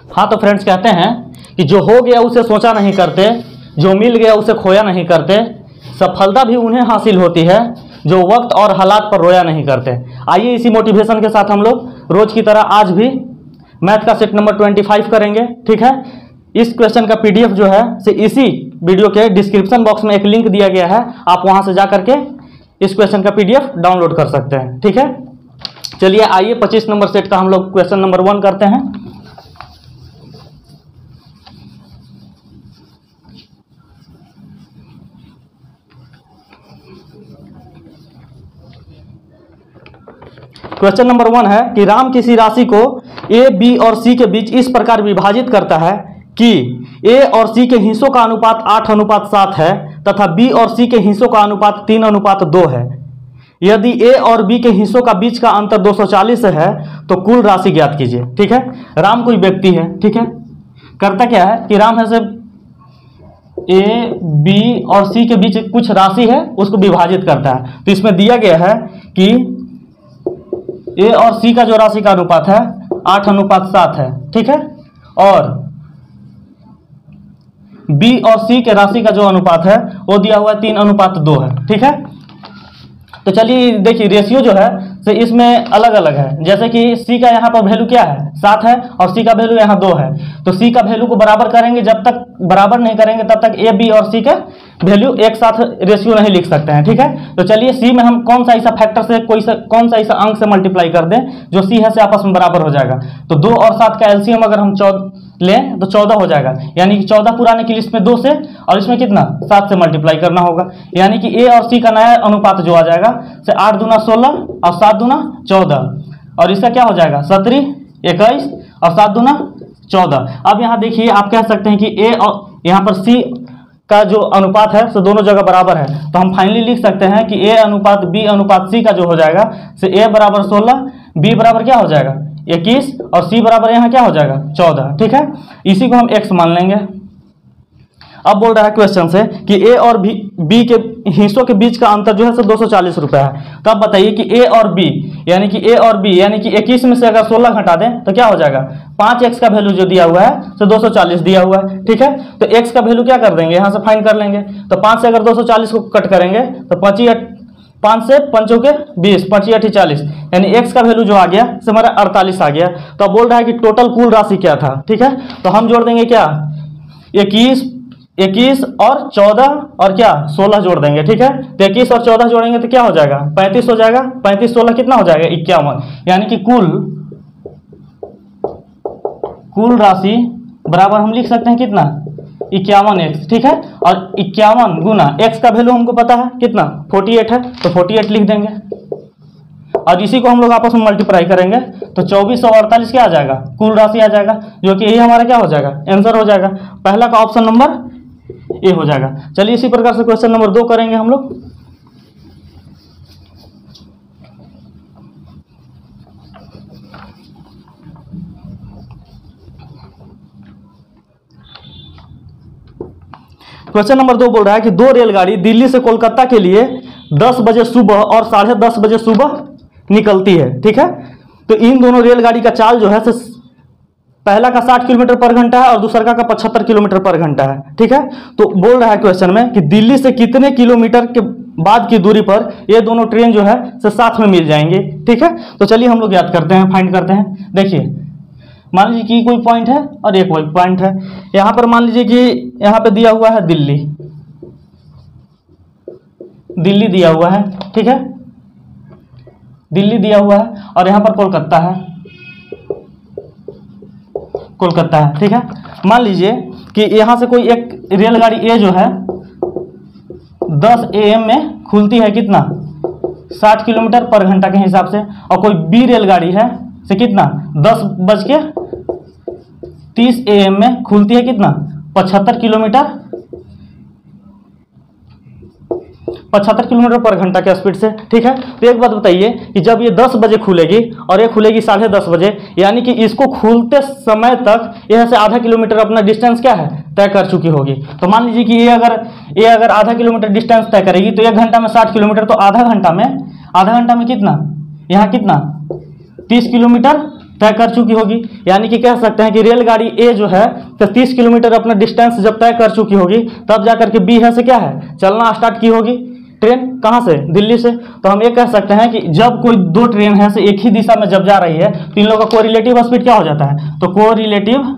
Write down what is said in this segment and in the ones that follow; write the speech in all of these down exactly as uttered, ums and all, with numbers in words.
हाँ तो फ्रेंड्स कहते हैं कि जो हो गया उसे सोचा नहीं करते, जो मिल गया उसे खोया नहीं करते, सफलता भी उन्हें हासिल होती है जो वक्त और हालात पर रोया नहीं करते। आइए इसी मोटिवेशन के साथ हम लोग रोज की तरह आज भी मैथ का सेट नंबर पच्चीस करेंगे। ठीक है, इस क्वेश्चन का पीडीएफ जो है से इसी वीडियो के डिस्क्रिप्शन बॉक्स में एक लिंक दिया गया है, आप वहां से जा करके इस क्वेश्चन का पीडीएफ डाउनलोड कर सकते हैं। ठीक है, चलिए आइए पच्चीस नंबर सेट का हम लोग क्वेश्चन नंबर वन करते हैं। क्वेश्चन नंबर वन है कि राम किसी राशि को ए, बी और सी के बीच इस प्रकार विभाजित करता है कि ए और सी के हिस्सों का अनुपात आठ अनुपात सात है तथा बी और सी के हिस्सों का अनुपात तीन अनुपात दो है। यदि ए और बी के हिस्सों का बीच का अंतर दो सौ चालीस है तो कुल राशि ज्ञात कीजिए। ठीक है, राम कोई व्यक्ति है। ठीक है, करता क्या है कि राम है से ए, बी और सी के बीच कुछ राशि है उसको विभाजित करता है। तो इसमें दिया गया है कि ए और सी का जो राशि का अनुपात है आठ अनुपात सात है। ठीक है, और बी और सी के राशि का जो अनुपात है वो दिया हुआ है तीन अनुपात दो है। ठीक है, तो चलिए देखिए रेशियो जो है से इसमें अलग अलग है। जैसे कि सी का यहाँ पर वैल्यू क्या है सात है और सी का वैल्यू यहाँ दो है, तो सी का वैल्यू को बराबर करेंगे, जब तक बराबर नहीं करेंगे तब तक ए, बी और सी के वैल्यू एक साथ रेशियो नहीं लिख सकते हैं। ठीक है, तो चलिए सी में हम कौन सा ऐसा फैक्टर से कोई सा कौन सा ऐसा अंक से मल्टीप्लाई कर दें जो सी है से आपस में बराबर हो जाएगा। तो दो और सात का एलसीएम अगर हम चौदह लें तो चौदह हो जाएगा, यानी कि चौदह पुराने की लिस्ट में दो से और इसमें कितना सात से मल्टीप्लाई करना होगा, यानी कि ए और सी का नया अनुपात जो आ जाएगा से आठ दूना सोलह और सात दूना चौदह, और इसका क्या हो जाएगा सत्रह इक्कीस और सात दूना चौदह। अब यहाँ देखिए आप कह सकते हैं कि ए और यहाँ पर सी का जो अनुपात है तो दोनों जगह बराबर है, तो हम फाइनली लिख सकते हैं कि ए अनुपात बी अनुपात सी का जो हो जाएगा से ए बराबर सोलह, बी बराबर क्या हो जाएगा इक्कीस और सी बराबर यहाँ क्या हो जाएगा चौदह। ठीक है, इसी को हम एक्स मान लेंगे। अब बोल रहा है क्वेश्चन से कि ए और बी बी के हिस्सों के बीच का अंतर जो है सो दो सौ चालीस रुपये है। तो अब बताइए कि ए और बी यानी कि ए और बी यानी कि इक्कीस में से अगर सोलह घटा दें तो क्या हो जाएगा, पाँच एक्स का वैल्यू जो दिया हुआ है तो दो सौ चालीस दिया हुआ है। ठीक है, तो एक्स का वैल्यू क्या कर देंगे यहाँ से फाइंड कर लेंगे, तो पाँच से अगर दो सौ चालीस को कट करेंगे तो पच्चीस पाँच से पंचों के बीस, पच्चीस अठी चालीस, यानी एक्स का वैल्यू जो आ गया से हमारा अड़तालीस आ गया। तो अब बोल रहा है कि टोटल कुल राशि क्या था। ठीक है, तो हम जोड़ देंगे क्या इक्कीस इक्कीस और चौदह और क्या सोलह जोड़ देंगे। ठीक है, तो इक्कीस और चौदह जोड़ेंगे तो क्या हो जाएगा पैंतीस हो जाएगा, पैंतीस सोलह कितना हो जाएगा इक्यावन, यानी कि कुल कुल राशि बराबर हम लिख सकते हैं कितना इक्यावन एक्स। ठीक है, और इक्यावन गुना एक्स का वैल्यू हमको पता है कितना अड़तालीस है, तो अड़तालीस लिख देंगे और इसी को हम लोग आपस में मल्टीप्लाई करेंगे तो चौबीस सौ अड़तालीस क्या आ जाएगा कुल राशि आ जाएगा, जो कि यही हमारा क्या हो जाएगा आंसर हो जाएगा। पहला का ऑप्शन नंबर ए हो जाएगा। चलिए इसी प्रकार से क्वेश्चन नंबर दो करेंगे हम लोग। क्वेश्चन नंबर दो बोल रहा है कि दो रेलगाड़ी दिल्ली से कोलकाता के लिए दस बजे सुबह और साढ़े दस बजे सुबह निकलती है। ठीक है, तो इन दोनों रेलगाड़ी का चाल जो है पहला का साठ किलोमीटर पर घंटा है और दूसरा का पचहत्तर किलोमीटर पर घंटा है। ठीक है, तो बोल रहा है क्वेश्चन में कि दिल्ली से कितने किलोमीटर के बाद की दूरी पर ये दोनों ट्रेन जो है से साथ में मिल जाएंगे। ठीक है, तो चलिए हम लोग याद करते हैं, फाइंड करते हैं। देखिए मान लीजिए कि कोई पॉइंट है और एक वही पॉइंट है, यहाँ पर मान लीजिए कि यहाँ पे दिया हुआ है दिल्ली दिल्ली दिया हुआ है। ठीक है, दिल्ली दिया हुआ है और यहाँ पर कोलकाता है कोलकाता है। ठीक है, मान लीजिए कि यहाँ से कोई एक रेलगाड़ी ए जो है दस ए एम में खुलती है कितना साठ किलोमीटर पर घंटा के हिसाब से, और कोई बी रेलगाड़ी है से कितना दस बज के तीस ए एम में खुलती है कितना पचहत्तर किलोमीटर पचहत्तर किलोमीटर पर घंटा के स्पीड से। ठीक है, तो एक बात बताइए कि जब ये दस बजे खुलेगी और ये खुलेगी साढ़े दस बजे, यानी कि इसको खुलते समय तक यहाँ से आधा किलोमीटर अपना डिस्टेंस क्या है तय कर चुकी होगी। तो मान लीजिए कि ये अगर ये अगर आधा किलोमीटर डिस्टेंस तय करेगी तो एक घंटा में साठ किलोमीटर, तो आधा घंटा में आधा घंटा में कितना यहाँ कितना तीस किलोमीटर तय कर चुकी होगी। यानी कि कह सकते हैं कि रेलगाड़ी ए जो है तो तीस किलोमीटर अपना डिस्टेंस जब तय कर चुकी होगी तब जाकर के बी है से क्या है चलना स्टार्ट की होगी। ट्रेन कहाँ से? दिल्ली से। तो हम ये कह सकते हैं कि जब कोई दो ट्रेन है से एक ही दिशा में जब जा रही है तो इन लोगों का कोरिलेटिव स्पीड क्या हो जाता है? तो कोरिलेटिव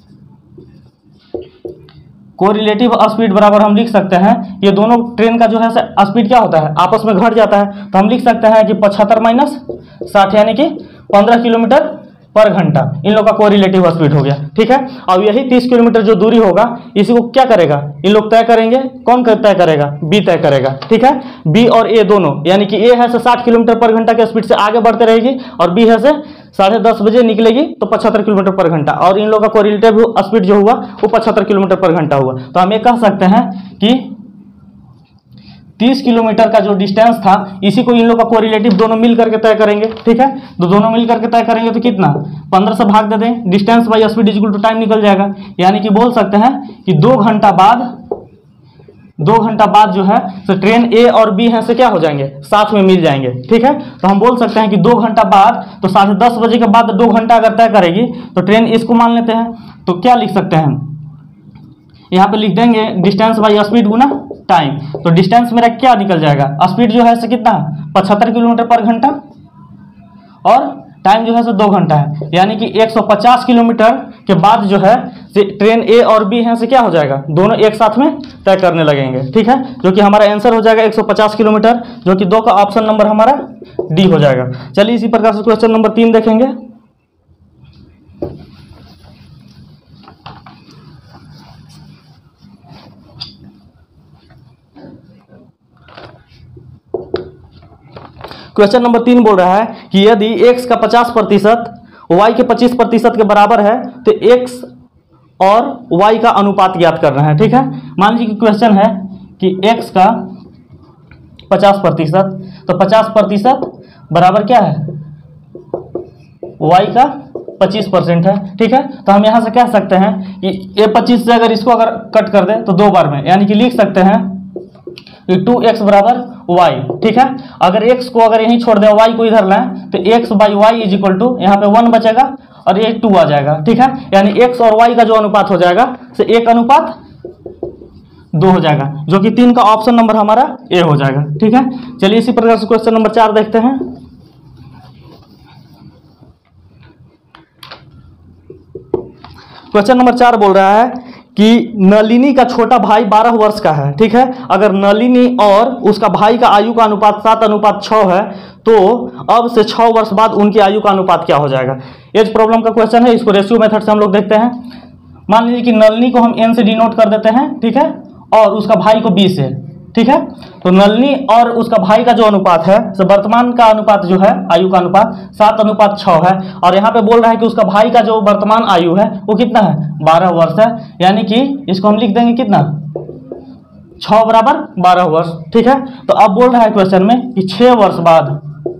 कोरिलेटिव स्पीड बराबर हम लिख सकते हैं ये दोनों ट्रेन का जो है स्पीड क्या होता है आपस में घट जाता है। तो हम लिख सकते हैं कि पचहत्तर माइनस साठ यानी कि पंद्रह किलोमीटर पर घंटा इन लोग का कोरिलेटिव स्पीड हो गया। ठीक है, अब यही तीस किलोमीटर जो दूरी होगा इसी को क्या करेगा इन लोग तय करेंगे। कौन तय करेगा? बी तय करेगा। ठीक है, बी और ए दोनों, यानी कि ए है से साठ किलोमीटर पर घंटा के स्पीड से आगे बढ़ते रहेगी और बी है से साढ़े दस बजे निकलेगी तो पचहत्तर किलोमीटर पर घंटा, और इन लोगों का कोरिलेटिव स्पीड जो हुआ वो पचहत्तर किलोमीटर पर घंटा हुआ। तो हम ये कह सकते हैं कि तीस किलोमीटर का जो डिस्टेंस था इसी को इन लोग का कोरिलेटिव दोनों मिल करके तय करेंगे। ठीक है, तो दोनों मिल करके तय करेंगे तो कितना पंद्रह से भाग दे दें, distance by speed equal to time निकल जाएगा। यानी कि बोल सकते हैं कि दो घंटा बाद दो घंटा बाद जो है तो ट्रेन ए और बी है से क्या हो जाएंगे साथ में मिल जाएंगे। ठीक है, तो हम बोल सकते हैं कि दो घंटा बाद तो साढ़े दस बजे के बाद दो घंटा अगर तय करेगी तो ट्रेन इसको मान लेते हैं तो क्या लिख सकते हैं यहाँ पे लिख देंगे डिस्टेंस बाई स्पीड गुना टाइम। तो डिस्टेंस मेरा क्या निकल जाएगा स्पीड जो है से कितना पचहत्तर किलोमीटर पर घंटा और टाइम जो है से दो घंटा है। यानी कि एक सौ पचास किलोमीटर के बाद जो है ट्रेन ए और बी है से क्या हो जाएगा दोनों एक साथ में तय करने लगेंगे। ठीक है, जो कि हमारा आंसर हो जाएगा एक सौ पचास किलोमीटर, जो कि दो का ऑप्शन नंबर हमारा डी हो जाएगा। चलिए इसी प्रकार से क्वेश्चन नंबर तीन देखेंगे। क्वेश्चन नंबर तीन बोल रहा है कि यदि x का पचास प्रतिशत y के पच्चीस प्रतिशत के बराबर है तो x और y का अनुपात ज्ञात करना है। ठीक है, मान लीजिए कि क्वेश्चन है कि x का पचास प्रतिशत तो पचास प्रतिशत बराबर क्या है y का पच्चीस परसेंट है। ठीक है, तो हम यहां से कह सकते हैं कि ये पच्चीस से अगर इसको अगर कट कर दे तो दो बार में, यानी कि लिख सकते हैं टू एक्स बराबर वाई। ठीक है, अगर x को अगर यहीं छोड़ दें y को इधर लाएं तो x by Y is equal to यहाँ पे वन बचेगा और ये टू आ जाएगा। ठीक है, यानी x और y का जो अनुपात हो जाएगा से एक अनुपात दो हो जाएगा, जो कि तीन का ऑप्शन नंबर हमारा ए हो जाएगा। ठीक है, चलिए इसी प्रकार से क्वेश्चन नंबर चार देखते हैं। क्वेश्चन नंबर चार बोल रहा है कि नलिनी का छोटा भाई बारह वर्ष का है। ठीक है, अगर नलिनी और उसका भाई का आयु का अनुपात सात अनुपात छः है तो अब से छः वर्ष बाद उनकी आयु का अनुपात क्या हो जाएगा। एज प्रॉब्लम का क्वेश्चन है, इसको रेशियो मेथड से हम लोग देखते हैं। मान लीजिए कि नलिनी को हम एन से डिनोट कर देते हैं। ठीक है, और उसका भाई को बी से। ठीक है, तो नलिनी और उसका भाई का जो अनुपात है तो वर्तमान का अनुपात जो है आयु का अनुपात सात अनुपात छः है, और यहाँ पे बोल रहा है कि उसका भाई का जो वर्तमान आयु है वो कितना है बारह वर्ष है। यानी कि इसको हम लिख देंगे कितना छः बराबर बारह वर्ष। ठीक है, तो अब बोल रहा है क्वेश्चन में कि छः वर्ष बाद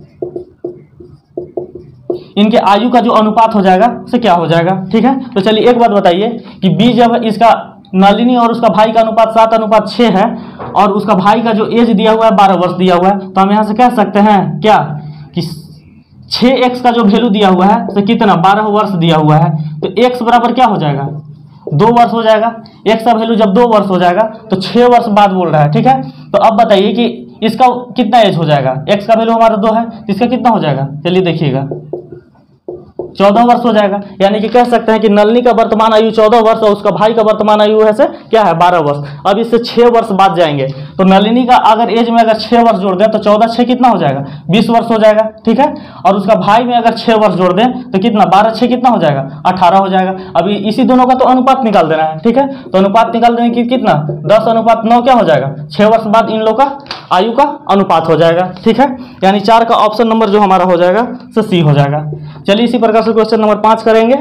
इनके आयु का जो अनुपात हो जाएगा से क्या हो जाएगा। ठीक है, तो चलिए एक बात बताइए कि बी जब इसका नलिनी और उसका भाई का अनुपात सात अनुपात छः है और उसका भाई का जो एज दिया हुआ है बारह वर्ष दिया हुआ है, तो हम यहाँ से कह सकते हैं क्या कि छः एक्स का जो वैल्यू दिया हुआ है तो कितना बारह वर्ष दिया हुआ है, तो एक्स बराबर क्या हो जाएगा दो वर्ष हो जाएगा। एक्स का वैल्यू जब दो वर्ष हो जाएगा तो छः वर्ष बाद बोल रहा है। ठीक है, तो अब बताइए कि इसका कितना एज हो जाएगा। एक्स का वैल्यू हमारा दो है, इसका कितना हो जाएगा चलिए देखिएगा चौदह वर्ष हो जाएगा। यानी कि कह सकते हैं कि नलिनी का वर्तमान आयु चौदह वर्ष और उसका भाई का वर्तमान आयु है से क्या है बारह वर्ष। अब इससे छः वर्ष बाद जाएंगे तो नलिनी का अगर एज में अगर छः वर्ष जोड़ दें तो चौदह छः कितना हो जाएगा बीस वर्ष हो जाएगा। ठीक है, और उसका भाई में अगर छः वर्ष जोड़ दें तो कितना बारह छः कितना हो जाएगा अठारह हो जाएगा। अभी इसी दोनों का तो अनुपात निकाल देना है। ठीक है, तो अनुपात निकाल देने की कितना दस अनुपात नौ क्या हो जाएगा छः वर्ष बाद इन लोग का आयु का अनुपात हो जाएगा। ठीक है, यानी चार का ऑप्शन नंबर जो हमारा हो जाएगा से सी हो जाएगा। चलिए इसी प्रकार से क्वेश्चन नंबर पांच करेंगे।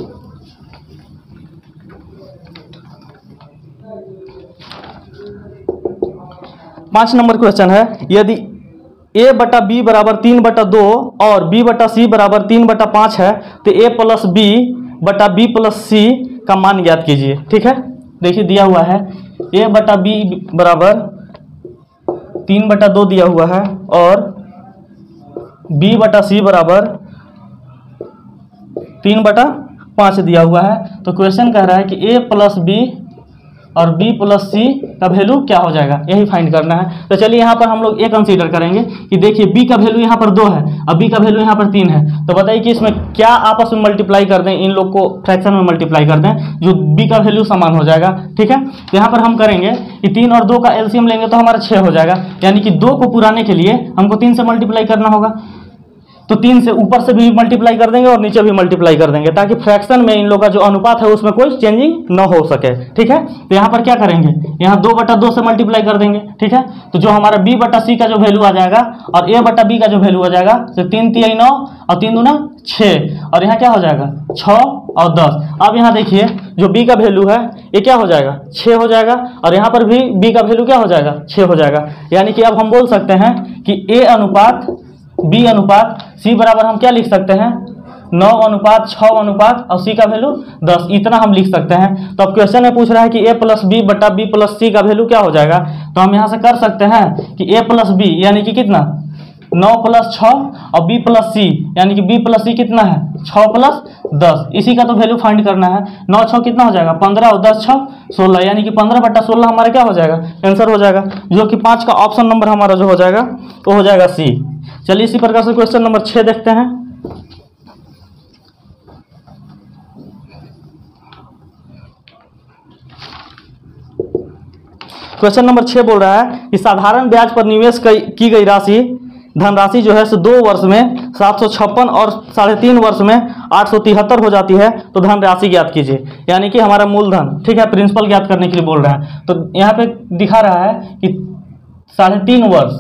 पांच नंबर क्वेश्चन है यदि ए बटा बी बराबर तीन बटा दो और बी बटा सी बराबर तीन बटा पाँच है तो ए प्लस बी बटा बी प्लस सी का मान ज्ञात कीजिए। ठीक है, देखिए दिया हुआ है ए बटा बी बराबर तीन बटा दो दिया हुआ है और बी बटा सी बराबर तीन बटा पाँच दिया हुआ है। तो क्वेश्चन कह रहा है कि ए प्लस बी और b प्लस सी का वैल्यू क्या हो जाएगा, यही फाइंड करना है। तो चलिए यहाँ पर हम लोग ये कंसीडर करेंगे कि देखिए b का वैल्यू यहाँ पर दो है और b का वैल्यू यहाँ पर तीन है। तो बताइए कि इसमें क्या आपस में मल्टीप्लाई कर दें, इन लोग को फ्रैक्शन में मल्टीप्लाई कर दें जो b का वैल्यू समान हो जाएगा। ठीक है, तो यहाँ पर हम करेंगे कि तीन और दो का एलसीएम लेंगे तो हमारा छः हो जाएगा, यानी कि दो को पुराने के लिए हमको तीन से मल्टीप्लाई करना होगा। तो तीन से ऊपर से भी मल्टीप्लाई कर देंगे और नीचे भी मल्टीप्लाई कर देंगे ताकि फ्रैक्शन में इन लोगों का जो अनुपात है उसमें कोई चेंजिंग न हो सके। ठीक है, तो यहाँ पर क्या करेंगे, यहाँ दो बटा दो से मल्टीप्लाई कर देंगे। ठीक है, तो जो हमारा बी बटा सी का जो वैल्यू आ जाएगा और ए बटा बी का जो वैल्यू आ जाएगा, तो तीन तिहाई नौ और तीन दूना छः, और यहाँ क्या हो जाएगा छः और दस। अब यहाँ देखिए जो बी का वैल्यू है ये क्या हो जाएगा छः हो जाएगा, और यहाँ पर भी बी का वैल्यू क्या हो जाएगा छः हो जाएगा। यानी कि अब हम बोल सकते हैं कि ए अनुपात बी अनुपात सी बराबर हम क्या लिख सकते हैं, नौ अनुपात छः अनुपात और सी का वैल्यू दस, इतना हम लिख सकते हैं। तो अब क्वेश्चन में पूछ रहा है कि ए प्लस बी बटा बी प्लस सी का वैल्यू क्या हो जाएगा। तो हम यहाँ से कर सकते हैं कि ए प्लस बी यानी कि कितना नौ प्लस छः और बी प्लस सी यानी कि बी प्लस सी कितना है छः प्लस दस, इसी का तो वैल्यू फाइंड करना है। नौ छः कितना हो जाएगा पंद्रह और दस छः सोलह, यानी कि पंद्रह बटा सोलह हमारा क्या हो जाएगा आंसर हो जाएगा, जो कि पाँच का ऑप्शन नंबर हमारा जो हो जाएगा वो हो जाएगा सी। चलिए इसी प्रकार से क्वेश्चन नंबर छः देखते हैं। क्वेश्चन नंबर छः बोल रहा है कि साधारण ब्याज पर निवेश की गई राशि धनराशि जो है सो दो वर्ष में सात सौ छप्पन और साढ़े तीन वर्ष में आठ सौ तिहत्तर हो जाती है, तो धनराशि ज्ञात कीजिए, यानी कि हमारा मूलधन। ठीक है, प्रिंसिपल ज्ञात करने के लिए बोल रहा है। तो यहाँ पे दिखा रहा है कि साढ़े तीन वर्ष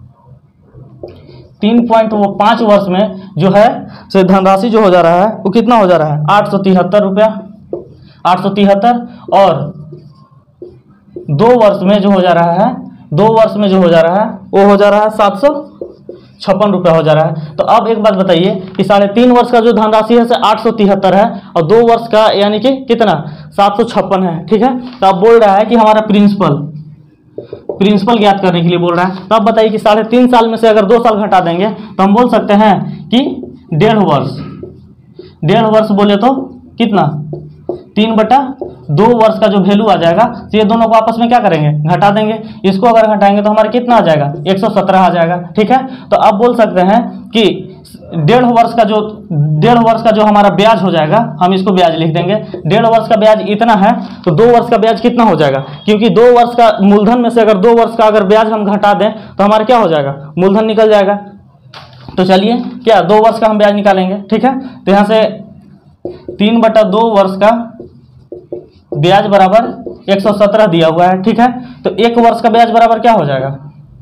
तीन पॉइंट वो पाँच वर्ष में जो है से धनराशि जो हो जा रहा है वो कितना हो जा रहा है आठ सौ तिहत्तर रुपया आठ सौ तिहत्तर, और दो वर्ष में जो हो जा रहा है दो वर्ष में जो हो जा रहा है वो हो जा रहा है सात सौ छप्पन रुपया हो जा रहा है। तो अब एक बात बताइए कि साढ़े तीन वर्ष का जो धनराशि है से आठ सौ तिहत्तर है और दो वर्ष का यानी कि कितना सात सौ छप्पन है। ठीक है, तो अब बोल रहा है कि हमारा प्रिंसिपल प्रिंसिपल ज्ञात करने के लिए बोल रहा है। तो अब बताइए कि साढ़े तीन साल में से अगर दो साल घटा देंगे तो हम बोल सकते हैं कि डेढ़ वर्ष डेढ़ वर्ष बोले तो कितना तीन बटा दो वर्ष का जो वैल्यू आ जाएगा, तो ये दोनों को आपस में क्या करेंगे घटा देंगे। इसको अगर घटाएंगे तो हमारा कितना आ जाएगा एक सौ सत्रह आ जाएगा। ठीक है, तो अब बोल सकते हैं कि डेढ़ वर्ष का जो डेढ़ वर्ष का जो हमारा ब्याज हो जाएगा, हम इसको ब्याज लिख देंगे। डेढ़ वर्ष का ब्याज इतना है तो दो वर्ष का ब्याज कितना हो जाएगा, क्योंकि दो वर्ष का मूलधन में से अगर दो वर्ष का अगर ब्याज हम घटा दें तो हमारा क्या हो जाएगा मूलधन निकल जाएगा। तो चलिए क्या दो वर्ष का हम ब्याज निकालेंगे। ठीक है, तो यहाँ से तीन बटा दो वर्ष का ब्याज बराबर एक सौ सत्रह दिया हुआ है। ठीक है, तो एक वर्ष का ब्याज बराबर क्या हो जाएगा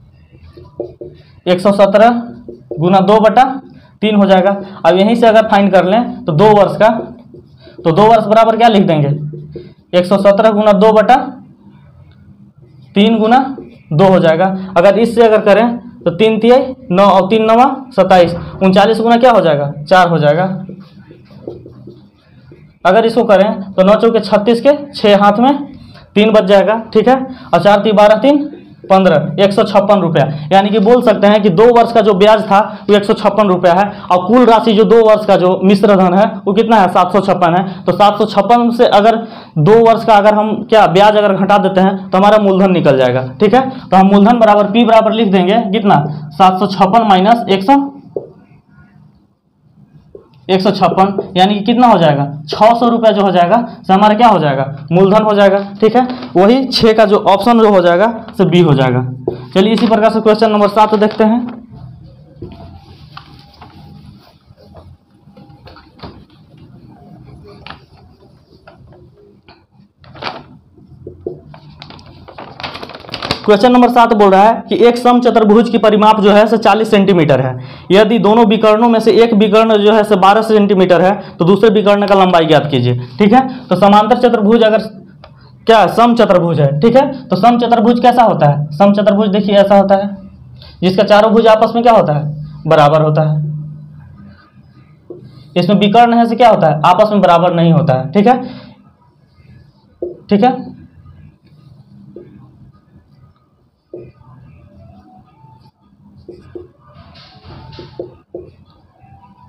एक सौ सत्रह गुना दो बटा तीन हो जाएगा। अब यहीं से अगर फाइंड कर लें तो दो वर्ष का, तो दो वर्ष बराबर क्या लिख देंगे एक सौ सत्रह गुना दो बटा तीन गुना दो हो जाएगा। अगर इससे अगर करें तो तीन तिहाई नौ और तीन नवा सत्ताईस, उनचालीस गुना क्या हो जाएगा चार हो जाएगा। अगर इसको करें तो नौ चौके छत्तीस के छः हाथ में तीन बच जाएगा। ठीक है, और चार तीन बारह तीन पंद्रह एक सौ छप्पन रुपया, यानी कि बोल सकते हैं कि दो वर्ष का जो ब्याज था वो एक सौ छप्पन रुपया है और कुल राशि जो दो वर्ष का जो मिश्र धन है वो कितना है सात सौ छप्पन है। तो सात सौ छप्पन से अगर दो वर्ष का अगर हम क्या ब्याज अगर घटा देते हैं तो हमारा मूलधन निकल जाएगा। ठीक है, तो हम मूलधन बराबर पी बराबर लिख देंगे कितना सात सौ छप्पन माइनस एक सौ एक सौ छप्पन, यानी कि कितना हो जाएगा छः सौ रुपया जो हो जाएगा से हमारा क्या हो जाएगा मूलधन हो जाएगा। ठीक है, वही छः का जो ऑप्शन जो हो जाएगा से बी हो जाएगा। चलिए इसी प्रकार से क्वेश्चन नंबर सात देखते हैं। क्वेश्चन नंबर सात बोल रहा है कि एक समचतुर्भुज की परिमाप जो है से चालीस सेंटीमीटर है। यदि दोनों विकर्णों में से एक विकर्ण जो है से बारह सेंटीमीटर है तो दूसरे विकर्ण का लंबाई ज्ञात कीजिए। ठीक है, तो समांतर चतुर्भुज अगर क्या समचतुर्भुज है। ठीक है, तो समचतुर्भुज कैसा होता है, समचतुर्भुज देखिए ऐसा होता है जिसका चारों भुज आपस में क्या होता है बराबर होता है। इसमें विकर्ण है से क्या होता है आपस में बराबर नहीं होता है। ठीक है, ठीक है,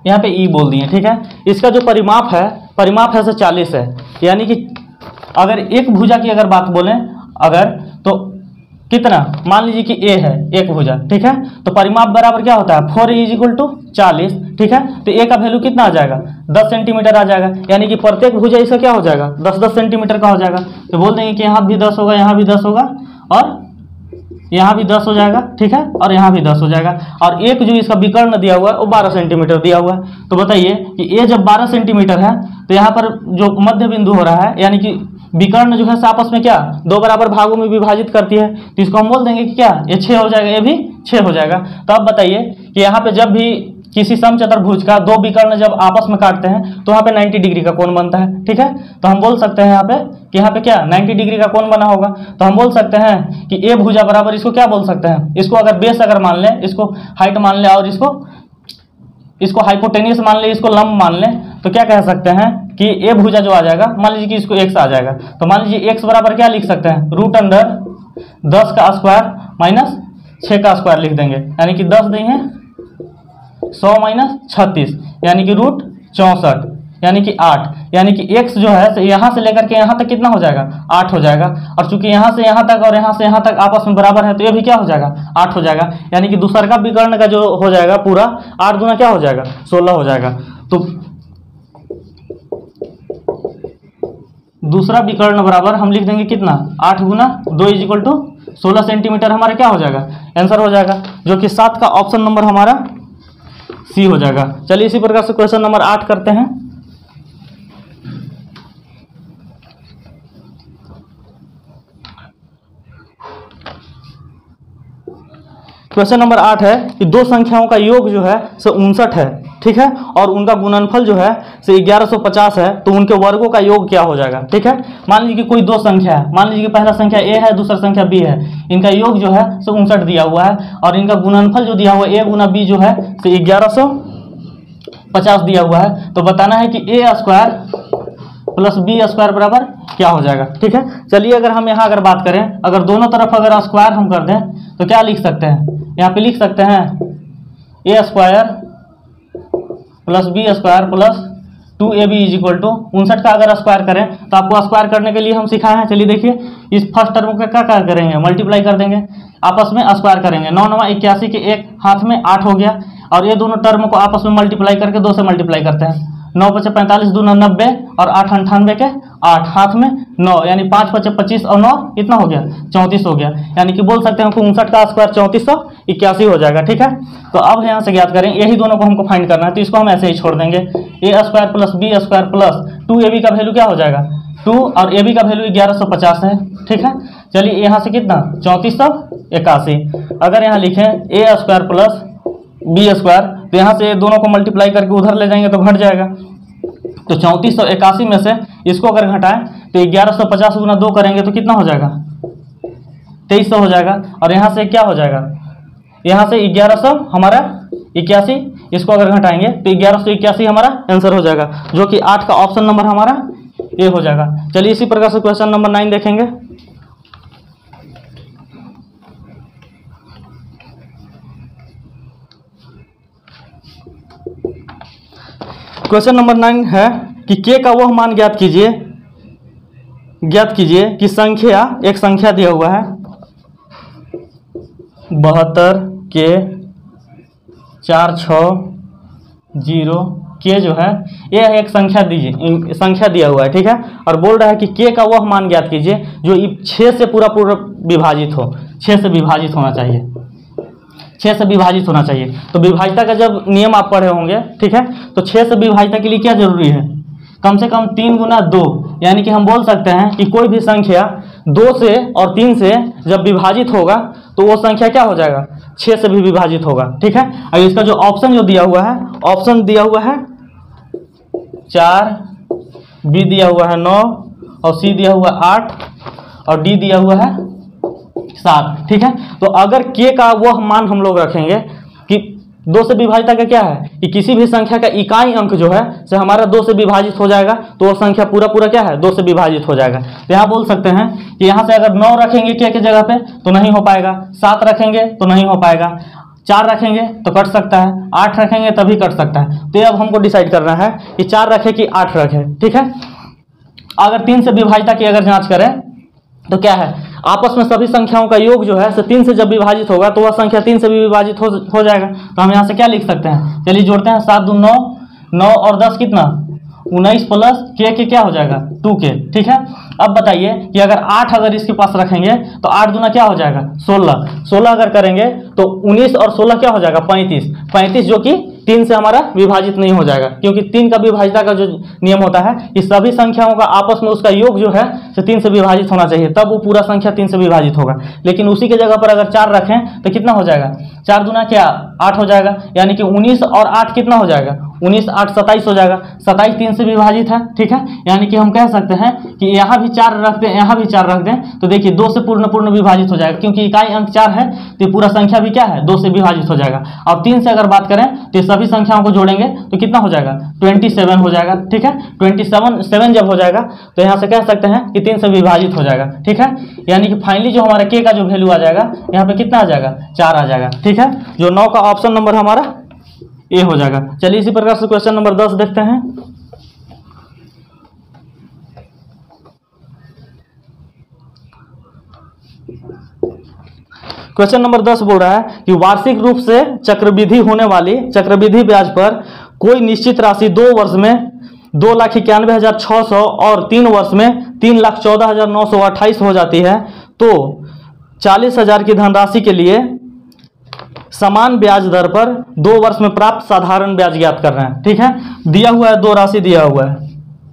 यहाँ पे ई बोल दिए, ठीक है। इसका जो परिमाप है, परिमाप है से चालीस है, यानी कि अगर एक भुजा की अगर बात बोलें अगर, तो कितना, मान लीजिए कि ए है एक भुजा, ठीक है, तो परिमाप बराबर क्या होता है, फोर इज इक्वल टू चालीस, ठीक है। तो ए का वैल्यू कितना आ जाएगा, दस सेंटीमीटर आ जाएगा, यानी कि प्रत्येक भुजा इसका क्या हो जाएगा, दस दस सेंटीमीटर का हो जाएगा। तो बोल देंगे कि यहाँ भी दस होगा, यहाँ भी दस होगा, और यहाँ भी दस हो जाएगा, ठीक है, और यहाँ भी दस हो जाएगा। और एक जो इसका विकर्ण दिया हुआ है वो बारह सेंटीमीटर दिया हुआ है। तो बताइए कि ये जब बारह सेंटीमीटर है तो यहाँ पर जो मध्य बिंदु हो रहा है, यानी कि विकर्ण जो है आपस में क्या दो बराबर भागों में विभाजित करती है, तो इसको हम बोल देंगे कि क्या ये छः हो जाएगा, ये भी छः हो जाएगा। तो अब बताइए कि यहाँ पे जब भी किसी समचतुर्भुज का दो विकर्ण जब आपस में काटते हैं तो यहाँ पे नब्बे डिग्री का कोण बनता है, ठीक है। तो हम बोल सकते हैं यहाँ पे कि यहाँ पे क्या नब्बे डिग्री का कोण बना होगा। तो हम बोल सकते हैं कि ए भुजा बराबर, इसको क्या बोल सकते हैं, इसको अगर बेस अगर मान लें, इसको हाइट मान लें, और इसको इसको हाइपोटेनियस मान लें, इसको लंब मान लें, तो क्या कह सकते हैं कि ए भुजा जो आ जाएगा, मान लीजिए कि इसको एक्स आ जाएगा, तो मान लीजिए एक्स बराबर क्या लिख सकते हैं, रूट अंडर दस का स्क्वायर माइनस छः का स्क्वायर लिख देंगे, यानी कि दस देंगे सौ माइनस छत्तीस, यानी कि रूट चौंसठ, यानी कि आठ, यानी कि x जो है यहाँ से लेकर के यहाँ तक कितना हो जाएगा, आठ हो जाएगा। और चूंकि यहाँ से यहाँ तक और यहाँ से यहाँ तक आपस में बराबर है तो ये भी क्या हो जाएगा, आठ हो जाएगा, यानी कि दूसरा का विकर्ण का जो हो जाएगा पूरा आठ गुना क्या हो जाएगा, सोलह हो जाएगा। तो दूसरा विकर्ण बराबर हम लिख देंगे कितना, आठ गुना दो इज इक्वल टू सोलह सेंटीमीटर हमारा क्या हो जाएगा, आंसर हो जाएगा, जो कि सात का ऑप्शन नंबर हमारा सी हो जाएगा। चलिए इसी प्रकार से क्वेश्चन नंबर आठ करते हैं। क्वेश्चन नंबर आठ है कि दो संख्याओं का योग जो है सो उनसठ है, ठीक है, और उनका गुणनफल जो है से ग्यारह सौ पचास है, तो उनके वर्गों का योग क्या हो जाएगा, ठीक है। मान लीजिए कि कोई दो संख्या है, मान लीजिए कि पहला संख्या ए है, दूसरा संख्या बी है, इनका योग जो है सो उनसठ दिया हुआ है, और इनका गुणनफल जो दिया हुआ है ए गुना बी जो है तो ग्यारह सौ पचास दिया हुआ है। तो बताना है कि A square plus B square बराबर क्या हो जाएगा, ठीक है। चलिए अगर हम यहाँ अगर बात करें, अगर दोनों तरफ अगर स्क्वायर हम कर दें तो क्या लिख सकते हैं, यहाँ पे लिख सकते हैं A square plus B square plus two A B is equal to उनसठ का अगर स्क्वायर करें तो आपको स्क्वायर करने के लिए हम सिखाए हैं। चलिए देखिए इस फर्स्ट टर्म का क्या क्या करेंगे, मल्टीप्लाई कर देंगे, आपस में स्क्वायर करेंगे, नौ नवा इक्यासी के एक हाथ में आठ हो गया, और ये दोनों टर्म को आपस में मल्टीप्लाई करके दो से मल्टीप्लाई करते हैं, नौ पचे पैंतालीस, दो नौ नब्बे, और आठ अंठानवे के आठ हाथ में नौ, यानी पाँच पचे पच्चीस और नौ इतना हो गया चौंतीस हो गया, यानी कि बोल सकते हैं हमको उनसठ का स्क्वायर चौंतीस सौ इक्यासी हो जाएगा, ठीक है। तो अब यहाँ से ज्ञात करें, यही दोनों को हमको फाइंड करना है, तो इसको हम ऐसे ही छोड़ देंगे, A square plus B square plus two A B का वैल्यू क्या हो जाएगा, टू, और ए बी का वैल्यू ग्यारह सौ पचास है, ठीक है। चलिए यहाँ से कितना चौंतीस सौ इक्यासी, अगर यहाँ लिखें A square plus B square, तो यहाँ से दोनों को मल्टीप्लाई करके उधर ले जाएंगे तो घट जाएगा, तो चौंतीस सौ इक्यासी में से इसको अगर घटाएं तो ग्यारह सौ पचास गुना दो करेंगे तो कितना हो जाएगा, तेईस सौ हो जाएगा, और यहाँ से क्या हो जाएगा, यहाँ से ग्यारह सौ हमारा इक्यासी, इसको अगर घटाएंगे तो ग्यारह सौ इक्यासी हमारा आंसर हो जाएगा, जो कि आठ का ऑप्शन नंबर हमारा ये हो जाएगा। चलिए इसी प्रकार से क्वेश्चन नंबर नाइन देखेंगे। क्वेश्चन नंबर नाइन है कि के का वह मान ज्ञात कीजिए ज्ञात कीजिए कि संख्या, एक संख्या दिया हुआ है बहत्तर के चार छः जीरो, के जो है ये एक संख्या दीजिए, संख्या दिया हुआ है, ठीक है, और बोल रहा है कि के का वह मान ज्ञात कीजिए जो छः से पूरा पूरा विभाजित हो, छः से विभाजित होना चाहिए, छः से विभाजित होना चाहिए। तो विभाजिता का जब नियम आप पढ़े होंगे, ठीक है, तो छः से विभाजिता के लिए क्या जरूरी है, कम से कम तीन गुना दो, यानी कि हम बोल सकते हैं कि कोई भी संख्या दो से और तीन से जब विभाजित होगा तो वो संख्या क्या हो जाएगा, छः से भी विभाजित होगा, ठीक है। और इसका जो ऑप्शन जो दिया हुआ है, ऑप्शन दिया हुआ है चार, बी दिया हुआ है नौ, और सी दिया हुआ है आठ, और डी दिया हुआ है सात, ठीक है। तो अगर के का वह मान हम लोग रखेंगे कि दो से विभाजिता का क्या है कि किसी भी संख्या का इकाई अंक जो है से हमारा दो से विभाजित हो जाएगा, तो वो संख्या पूरा पूरा क्या है, दो से विभाजित हो जाएगा। तो यहाँ बोल सकते हैं कि यहाँ से अगर नौ रखेंगे के के जगह पे तो नहीं हो पाएगा, सात रखेंगे तो नहीं हो पाएगा, चार रखेंगे तो कट सकता है, आठ रखेंगे तभी कट सकता है। तो ये अब हमको डिसाइड करना है कि चार रखे कि आठ रखे, ठीक है। अगर तीन से विभाजिता की अगर जांच करें तो क्या है, आपस में सभी संख्याओं का योग जो है से तीन से जब विभाजित होगा तो वह संख्या तीन से भी विभाजित हो, हो जाएगा। तो हम यहाँ से क्या लिख सकते हैं, चलिए जोड़ते हैं, सात दो नौ, नौ और दस कितना, उन्नीस प्लस के के क्या हो जाएगा, टू के, ठीक है। अब बताइए कि अगर आठ अगर इसके पास रखेंगे तो आठ दूना क्या हो जाएगा, सोलह, सोलह अगर करेंगे तो उन्नीस और सोलह क्या हो जाएगा, पैंतीस, पैंतीस जो कि तीन से हमारा विभाजित नहीं हो जाएगा, क्योंकि तीन का विभाजिता का जो नियम होता है कि सभी संख्याओं का आपस में उसका योग जो है से तीन से विभाजित होना चाहिए, तब वो पूरा संख्या तीन से विभाजित होगा। लेकिन उसी के जगह पर अगर चार रखें तो कितना हो जाएगा, चार दूना क्या आठ हो जाएगा, यानी कि उन्नीस और आठ कितना हो जाएगा, उन्नीस आठ सत्ताईस हो जाएगा, सत्ताईस तीन से विभाजित है, ठीक है। यानी कि हम कह सकते हैं कि यहाँ भी चार रख दें, यहाँ भी चार रख दें तो देखिए दो से पूर्ण पूर्ण विभाजित हो जाएगा, क्योंकि इकाई अंक चार है तो पूरा संख्या भी क्या है, दो से विभाजित हो जाएगा। अब तीन से अगर बात करें तो सभी संख्याओं को जोड़ेंगे तो कितना हो जाएगा, सत्ताईस हो जाएगा, ठीक है। सत्ताईस सेवन जब हो जाएगा तो यहाँ से कह सकते हैं कि तीन से विभाजित हो जाएगा, ठीक है। यानी कि फाइनली जो हमारा के का जो वैल्यू आ जाएगा यहाँ पे कितना आ जाएगा, चार आ जाएगा, ठीक है। जो नौ का ऑप्शन नंबर हमारा ए हो जाएगा। चलिए इसी प्रकार से क्वेश्चन नंबर दस देखते हैं। क्वेश्चन नंबर दस बोल रहा है कि वार्षिक रूप से चक्रवृद्धि होने वाली चक्रवृद्धि ब्याज पर कोई निश्चित राशि दो वर्ष में दो लाख इक्यानवे हजार छः सौ और तीन वर्ष में तीन लाख चौदह हजार नौ सौ अट्ठाईस हो जाती है, तो चालीस हजार की धनराशि के लिए समान ब्याज दर पर दो वर्ष में प्राप्त साधारण ब्याज ज्ञात कर रहे हैं, ठीक है। दिया हुआ है, दो राशि दिया हुआ है,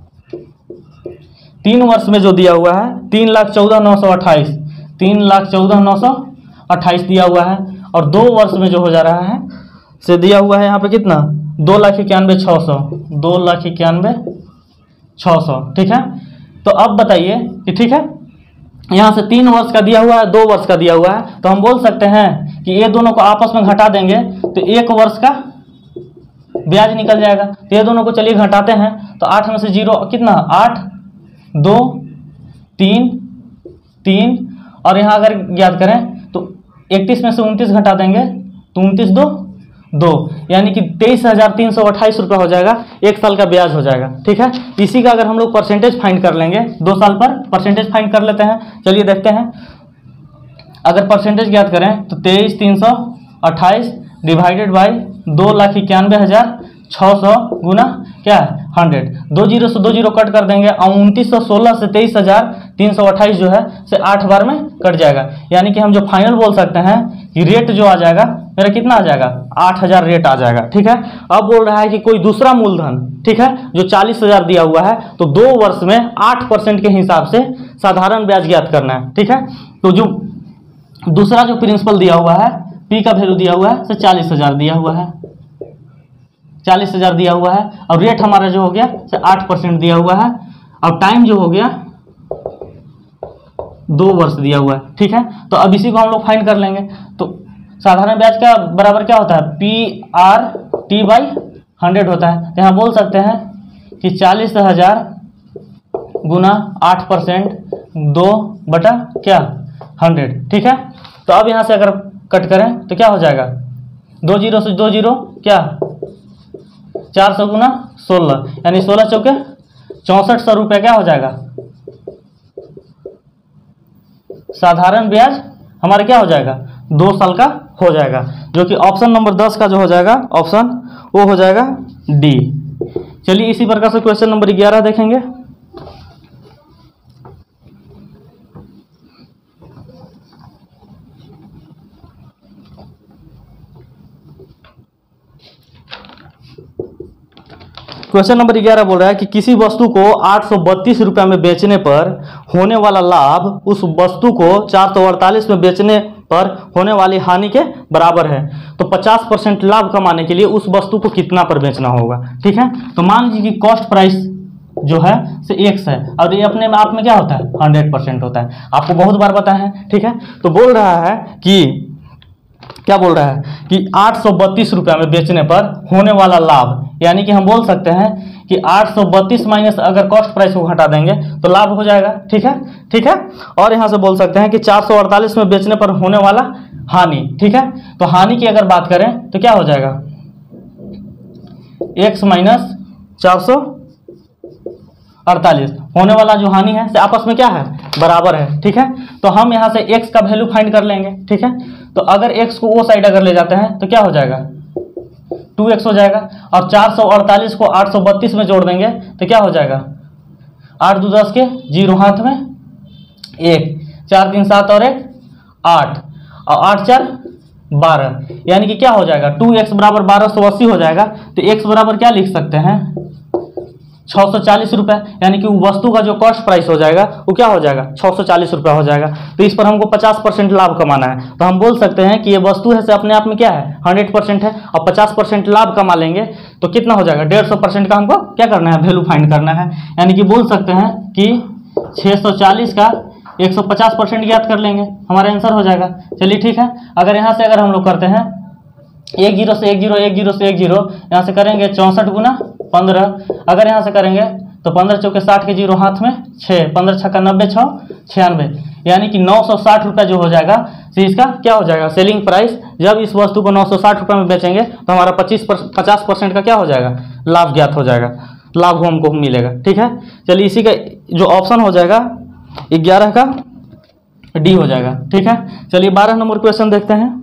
तीन वर्ष में जो दिया हुआ है तीन लाख चौदह नौ सौ अट्ठाईस तीन लाख चौदह नौ सौ अट्ठाईस दिया हुआ है, और दो वर्ष में जो हो जा रहा है से दिया हुआ है यहाँ पे कितना, दो लाख इक्यानवे छः सौ दो लाख इक्यानवे छः सौ ठीक है। तो अब बताइए कि ठीक है, यहाँ से तीन वर्ष का दिया हुआ है, दो वर्ष का दिया हुआ है, तो हम बोल सकते हैं कि ये दोनों को आपस में घटा देंगे तो एक वर्ष का ब्याज निकल जाएगा। तो ये दोनों को चलिए घटाते हैं, तो आठ में से जीरो कितना, आठ, दो, तीन, तीन, और यहाँ अगर याद करें तो इकतीस में से उनतीस घटा देंगे तो उनतीस दो दो, यानी कि तेईस हजार तीन सौ अट्ठाईस रुपये हो जाएगा, एक साल का ब्याज हो जाएगा, ठीक है। इसी का अगर हम लोग परसेंटेज फाइंड कर लेंगे, दो साल पर परसेंटेज फाइंड कर लेते हैं। चलिए देखते हैं, अगर परसेंटेज ज्ञात करें तो तेईस तीन सौ अट्ठाईस डिवाइडेड बाई दो लाख इक्यानवे हजार छः सौ गुना क्या है हंड्रेड, दो जीरो से दो जीरो कट कर देंगे, और उनतीस सौ सोलह से तेईस हजार तीन सौ अट्ठाईस जो है से आठ बार में कट जाएगा। यानी कि हम जो फाइनल बोल सकते हैं कि रेट जो आ जाएगा मेरा कितना आ जाएगा, आठ हजार रेट आ जाएगा, ठीक है। अब बोल रहा है कि कोई दूसरा मूलधन, ठीक है, जो चालीस हजार दिया हुआ है, तो दो वर्ष में आठ परसेंट के हिसाब से साधारण ब्याज ज्ञात करना है, ठीक है। तो जो दूसरा जो प्रिंसिपल दिया हुआ है, पी का वैल्यू दिया हुआ है से चालीस हजार दिया हुआ है, चालीस हजार दिया हुआ है, और रेट हमारा जो हो गया से आठ परसेंट दिया हुआ है, और टाइम जो हो गया दो वर्ष दिया हुआ है, ठीक है। तो अब इसी को हम लोग फाइंड कर लेंगे। तो साधारण ब्याज का बराबर क्या होता है, P R T by hundred होता है। तो यहाँ बोल सकते हैं कि चालीस हजार गुना आठ परसेंट दो बटा क्या हंड्रेड, ठीक है। तो अब यहाँ से अगर कट करें तो क्या हो जाएगा, दो जीरो से दो जीरो क्या चार सौ गुना सोलह, यानी सोलह चौके चौंसठ सौ रुपये क्या हो जाएगा, साधारण ब्याज हमारे क्या हो जाएगा, दो साल का हो जाएगा, जो कि ऑप्शन नंबर दस का जो हो जाएगा ऑप्शन वो हो जाएगा डी। चलिए इसी प्रकार से क्वेश्चन नंबर ग्यारह देखेंगे। क्वेश्चन नंबर ग्यारह बोल रहा है कि किसी वस्तु को आठ सौ बत्तीस रुपये में बेचने पर होने वाला लाभ उस वस्तु को चार सौ अड़तालीस में बेचने पर होने वाली हानि के बराबर है। तो पचास परसेंट लाभ कमाने के लिए उस वस्तु को कितना पर बेचना होगा, ठीक है। तो मान लीजिए कि कॉस्ट प्राइस जो है से एक्स है, और ये अपने आप में क्या होता है, हंड्रेड परसेंट होता है, आपको बहुत बार बताया है, ठीक है। तो बोल रहा है कि क्या बोल रहा है कि आठ सौ बत्तीस रुपये में बेचने पर होने वाला लाभ, यानी कि हम बोल सकते हैं कि आठ सौ बत्तीस माइनस अगर कॉस्ट प्राइस को घटा देंगे तो लाभ हो जाएगा। ठीक है, ठीक है। और यहाँ से बोल सकते हैं कि चार सौ अड़तालीस में बेचने पर होने वाला हानि। ठीक है, तो हानि की अगर बात करें तो क्या हो जाएगा, एक्स माइनस चार सौ अड़तालीस, होने वाला जो हानि है से आपस में क्या है, बराबर है। ठीक है, तो हम यहाँ से x का वैल्यू फाइंड कर लेंगे। ठीक है, तो अगर x को वो साइड अगर ले जाते हैं तो क्या हो जाएगा, टू एक्स हो जाएगा। और चार सौ अड़तालीस को आठ सौ बत्तीस में जोड़ देंगे तो क्या हो जाएगा, आठ दो दस के, जीरो हाथ में एक, चार तीन सात और एक आठ, और आठ चार बारह, यानी कि क्या हो जाएगा, टू एक्स बराबर बारह सौ अस्सी हो जाएगा। तो x बराबर क्या लिख सकते हैं, छः सौ चालीस रुपये, यानी कि वस्तु का जो कॉस्ट प्राइस हो जाएगा वो क्या हो जाएगा, छः सौ चालीस रुपये हो जाएगा। तो इस पर हमको पचास परसेंट लाभ कमाना है, तो हम बोल सकते हैं कि ये वस्तु है से अपने आप में क्या है, हंड्रेड परसेंट है, और पचास परसेंट लाभ कमा लेंगे तो कितना हो जाएगा, डेढ़ सौ परसेंट का हमको क्या करना है, वैल्यू फाइंड करना है। यानी कि बोल सकते हैं कि छः सौ चालीस का एक सौ पचास परसेंट ज्ञात कर लेंगे, हमारा आंसर हो जाएगा। चलिए ठीक है, अगर यहाँ से अगर हम लोग करते हैं एक जीरो से एक जीरो, एक जीरो से एक जीरो, यहाँ से करेंगे चौंसठ गुना पंद्रह, अगर यहाँ से करेंगे तो पंद्रह चौके साठ के जीरो हाथ में छः, पंद्रह छक्का नब्बे, छः छियानवे, यानी कि नौ सौ साठ रुपये जो हो जाएगा, तो इसका क्या हो जाएगा, सेलिंग प्राइस। जब इस वस्तु को नौ सौ साठ रुपये में बेचेंगे तो हमारा पच्चीस पचास परसेंट का क्या हो जाएगा, लाभ ज्ञात हो जाएगा, लाभ हमको मिलेगा। ठीक है, चलिए इसी का जो ऑप्शन हो जाएगा ग्यारह का डी हो जाएगा। ठीक है, चलिए बारह नंबर क्वेश्चन देखते हैं।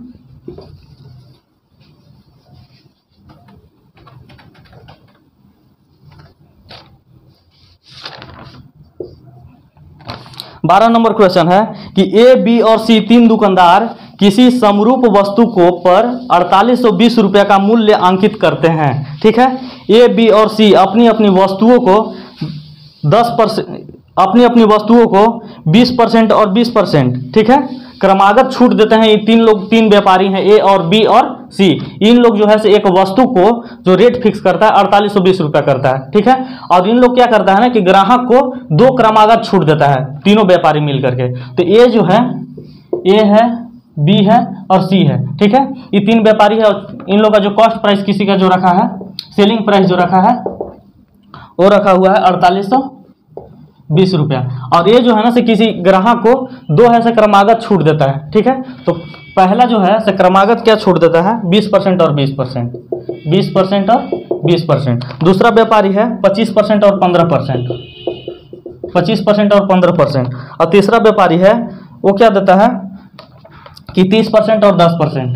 बारह नंबर क्वेश्चन है कि ए, बी और सी तीन दुकानदार किसी समरूप वस्तु को पर अड़तालीस सौ बीस रुपये का मूल्य अंकित करते हैं। ठीक है, ए, बी और सी अपनी अपनी वस्तुओं को दस परसेंट अपनी अपनी वस्तुओं को बीस परसेंट और बीस परसेंट ठीक है क्रमागत छूट देते हैं। ये तीन लोग, तीन व्यापारी हैं, ए और बी और सी। इन लोग जो है से एक वस्तु को जो रेट फिक्स करता है अड़तालीस सौ बीस रुपया करता है। ठीक है, और इन लोग क्या करता है ना कि ग्राहक को दो क्रमागत छूट देता है, तीनों व्यापारी मिल करके। तो ए जो है, ए है, बी है और सी है। ठीक है, ये तीन व्यापारी है और इन लोग का जो कॉस्ट प्राइस किसी का जो रखा है, सेलिंग प्राइस जो रखा है वो रखा हुआ है अड़तालीस सौ बीस रुपया। और ये जो है ना से किसी ग्राहक को दो है से क्रमागत छूट देता है। ठीक है, तो पहला जो है से क्रमागत क्या छूट देता है, बीस परसेंट और बीस परसेंट, बीस परसेंट और बीस परसेंट। दूसरा व्यापारी है पच्चीस परसेंट और पंद्रह परसेंट, पच्चीस परसेंट और पंद्रह परसेंट। और तीसरा व्यापारी है वो क्या देता है कि तीस परसेंट और दस परसेंट।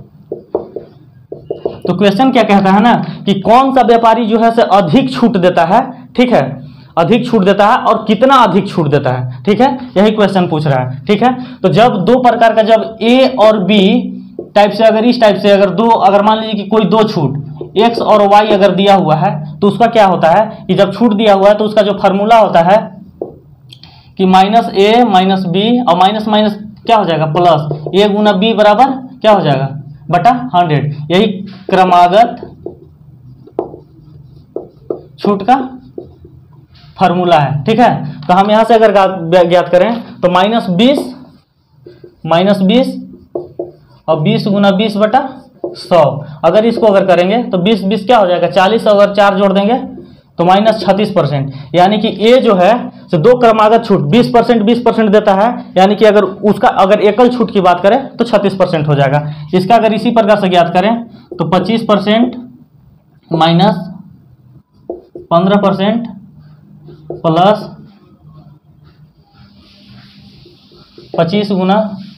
तो क्वेश्चन क्या कहता है ना कि कौन सा व्यापारी जो है से अधिक छूट देता है। ठीक है, अधिक छूट देता है और कितना अधिक छूट देता है। ठीक है, यही क्वेश्चन पूछ रहा है। ठीक है, तो जब दो प्रकार का, जब ए और बी टाइप से, अगर इस टाइप से अगर दो, अगर मान लीजिए कि कोई दो छूट एक्स और वाई अगर दिया हुआ है तो उसका क्या होता है कि जब छूट दिया हुआ है तो उसका जो फार्मूला होता है कि माइनस ए माइनस बी और माइनस माइनस क्या हो जाएगा प्लस, ए गुना बी बराबर क्या हो जाएगा बटा हंड्रेड। यही क्रमागत छूट का फार्मूला है। ठीक है, तो हम यहां से अगर ज्ञात करें तो माइनस बीस माइनस बीस और बीस गुना बीस बटा सौ, अगर इसको अगर करेंगे तो बीस बीस क्या हो जाएगा चालीस, अगर चार जोड़ देंगे तो माइनस छत्तीस परसेंट। यानी कि ए जो है तो दो क्रमागत छूट बीस परसेंट बीस परसेंट देता है, यानी कि अगर उसका अगर एकल छूट की बात करें तो छत्तीस परसेंट हो जाएगा। इसका अगर इसी प्रकार से ज्ञात करें तो पच्चीस परसेंट माइनस पंद्रह परसेंट प्लस पच्चीस गुना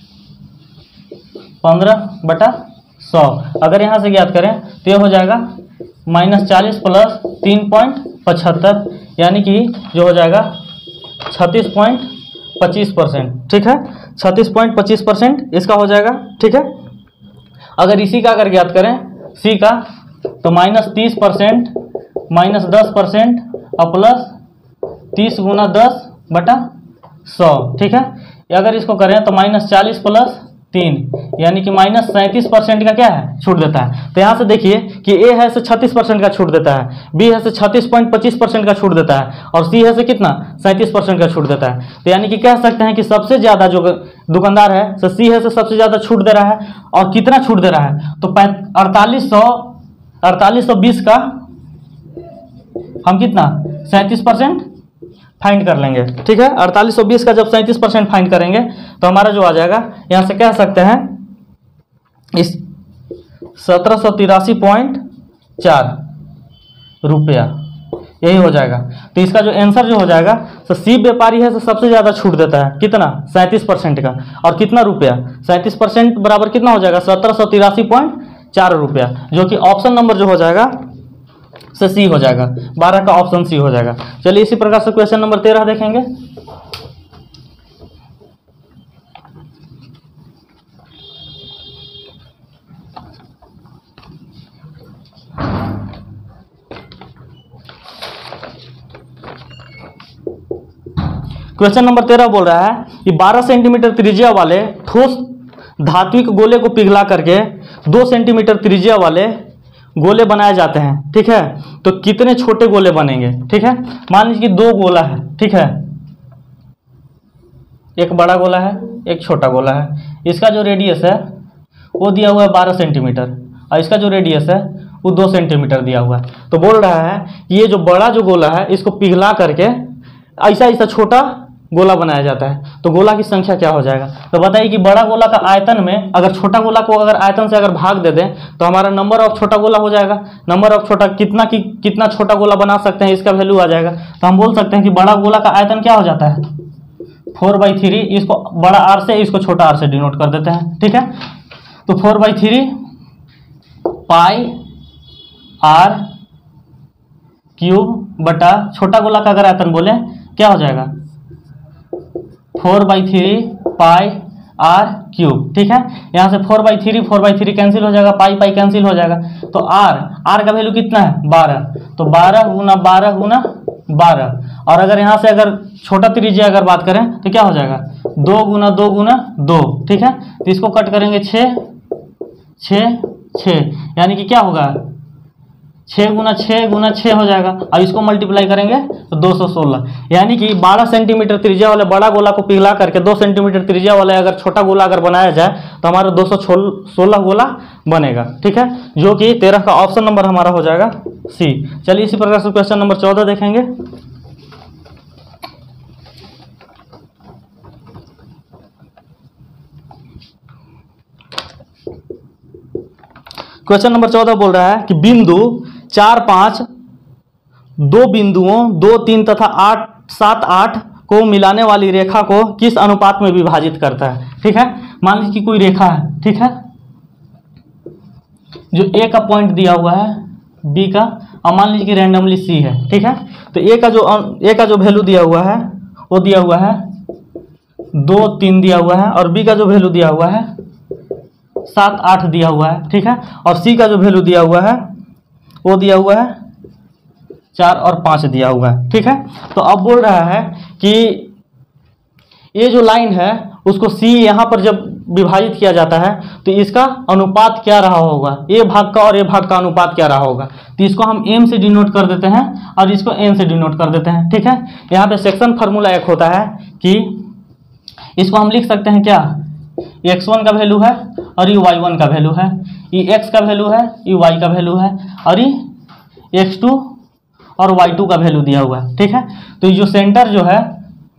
पंद्रह बटा सौ, अगर यहाँ से ज्ञात करें तो यह हो जाएगा माइनस चालीस प्लस तीन पॉइंट पचहत्तर, यानी कि जो हो जाएगा छत्तीस पॉइंट पच्चीस परसेंट। ठीक है, छत्तीस पॉइंट पच्चीस परसेंट इसका हो जाएगा। ठीक है, अगर इसी का अगर ज्ञात करें सी का तो माइनस तीस परसेंट माइनस दस परसेंट और प्लस तीस गुना दस बटा सौ। ठीक है, अगर इसको करें तो माइनस चालीस प्लस तीन, यानी कि माइनस सैंतीस परसेंट का क्या है छूट देता है। तो यहाँ से देखिए कि ए है से छत्तीस परसेंट का छूट देता है, बी है से छत्तीस पॉइंट पच्चीस परसेंट का छूट देता है और सी है से कितना सैंतीस परसेंट का छूट देता है। तो यानी कि कह सकते हैं कि सबसे ज़्यादा जो दुकानदार है तो सी है से सबसे ज़्यादा छूट दे रहा है। और कितना छूट दे रहा है तो अड़तालीस सौ अड़तालीस सौ बीस का हम कितना सैंतीस परसेंट फाइंड कर लेंगे, ठीक है। अड़तालीस सौ बीस का जब सैंतीस परसेंट फाइंड करेंगे तो हमारा जो आ जाएगा, यहाँ से कह सकते हैं इस सत्रह सौ तिरासी पॉइंट चार रुपया, यही हो जाएगा। तो इसका जो आंसर जो हो जाएगा, तो सी व्यापारी है तो सबसे ज़्यादा छूट देता है, कितना सैंतीस परसेंट का, और कितना रुपया, सैंतीस परसेंट बराबर कितना हो जाएगा सत्रह सौ तिरासी पॉइंट चार रुपया, जो कि ऑप्शन नंबर जो हो जाएगा से सी हो जाएगा, बारह का ऑप्शन सी हो जाएगा। चलिए इसी प्रकार से क्वेश्चन नंबर तेरह देखेंगे। क्वेश्चन नंबर तेरह बोल रहा है कि बारह सेंटीमीटर त्रिज्या वाले ठोस धात्विक गोले को पिघला करके दो सेंटीमीटर त्रिज्या वाले गोले बनाए जाते हैं, ठीक है। तो कितने छोटे गोले बनेंगे, ठीक है। मान लीजिए कि दो गोला है, ठीक है, एक बड़ा गोला है एक छोटा गोला है। इसका जो रेडियस है वो दिया हुआ है बारह सेंटीमीटर और इसका जो रेडियस है वो दो सेंटीमीटर दिया हुआ है। तो बोल रहा है कि ये जो बड़ा जो गोला है इसको पिघला करके ऐसा ऐसा छोटा गोला बनाया जाता है, तो गोला की संख्या क्या हो जाएगा। तो बताइए कि बड़ा गोला का आयतन में अगर छोटा गोला को अगर आयतन से अगर भाग दे दें तो हमारा नंबर ऑफ छोटा गोला हो जाएगा। नंबर ऑफ छोटा कितना की कितना छोटा गोला बना सकते हैं इसका वैल्यू आ जाएगा। तो हम बोल सकते हैं कि बड़ा गोला का आयतन क्या हो जाता है फोर बाई थ्री, इसको बड़ा आर से इसको छोटा आर से डिनोट कर देते हैं, ठीक है। तो four by three pi R cube बटा छोटा गोला का अगर आयतन बोले क्या हो जाएगा four by three pi R cube, ठीक है। यहाँ से four by three four by three cancel हो जाएगा, पाई पाई कैंसिल हो जाएगा। तो आर आर का वैल्यू कितना है बारह, तो बारह गुना बारह गुना बारह, और अगर यहाँ से अगर छोटा त्रिज्या अगर बात करें तो क्या हो जाएगा दो गुना दो गुना दो, ठीक है। तो इसको कट करेंगे छः छः छः, यानी कि क्या होगा छः गुना छः गुना छः हो जाएगा, और इसको मल्टीप्लाई करेंगे तो दो सौ सोलह, यानी कि बारह सेंटीमीटर त्रिज्या वाले बड़ा गोला को पिघला करके दो सेंटीमीटर त्रिज्या वाले अगर छोटा गोला अगर बनाया जाए तो हमारा दो सौ सोलह गोला बनेगा, ठीक है, जो कि तेरह का ऑप्शन नंबर हमारा हो जाएगा सी। चलिए इसी प्रकार से क्वेश्चन नंबर चौदह देखेंगे। क्वेश्चन नंबर चौदह बोल रहा है कि बिंदु चार पाँच दो बिंदुओं दो तीन तथा आठ सात आठ को मिलाने वाली रेखा को किस अनुपात में विभाजित करता है, ठीक है। मान लीजिए कि कोई रेखा है, ठीक है, जो ए का पॉइंट दिया हुआ है बी का, और मान लीजिए कि रैंडमली सी है, ठीक है। तो ए का जो ए का जो वैल्यू दिया हुआ है वो दिया हुआ है दो तीन दिया हुआ है, और बी का जो वैल्यू दिया हुआ है सात आठ दिया हुआ है, ठीक है, और सी का जो वैल्यू दिया हुआ है वो दिया हुआ है चार और पाँच दिया हुआ है, ठीक है। तो अब बोल रहा है कि ये जो लाइन है उसको सी यहाँ पर जब विभाजित किया जाता है तो इसका अनुपात क्या रहा होगा, ए भाग का और ए भाग का अनुपात क्या रहा होगा। तो इसको हम एम से डिनोट कर देते हैं और इसको एन से डिनोट कर देते हैं, ठीक है। यहाँ पे सेक्शन फार्मूला एक होता है कि इसको हम लिख सकते हैं क्या, एक्स वन का वैल्यू है और ये वाई वन का वैल्यू है, ये एक्स का वैल्यू है, ये वाई का वैल्यू है, और ये एक्स टू और वाई टू का वैल्यू दिया हुआ है, ठीक है। तो ये जो सेंटर जो है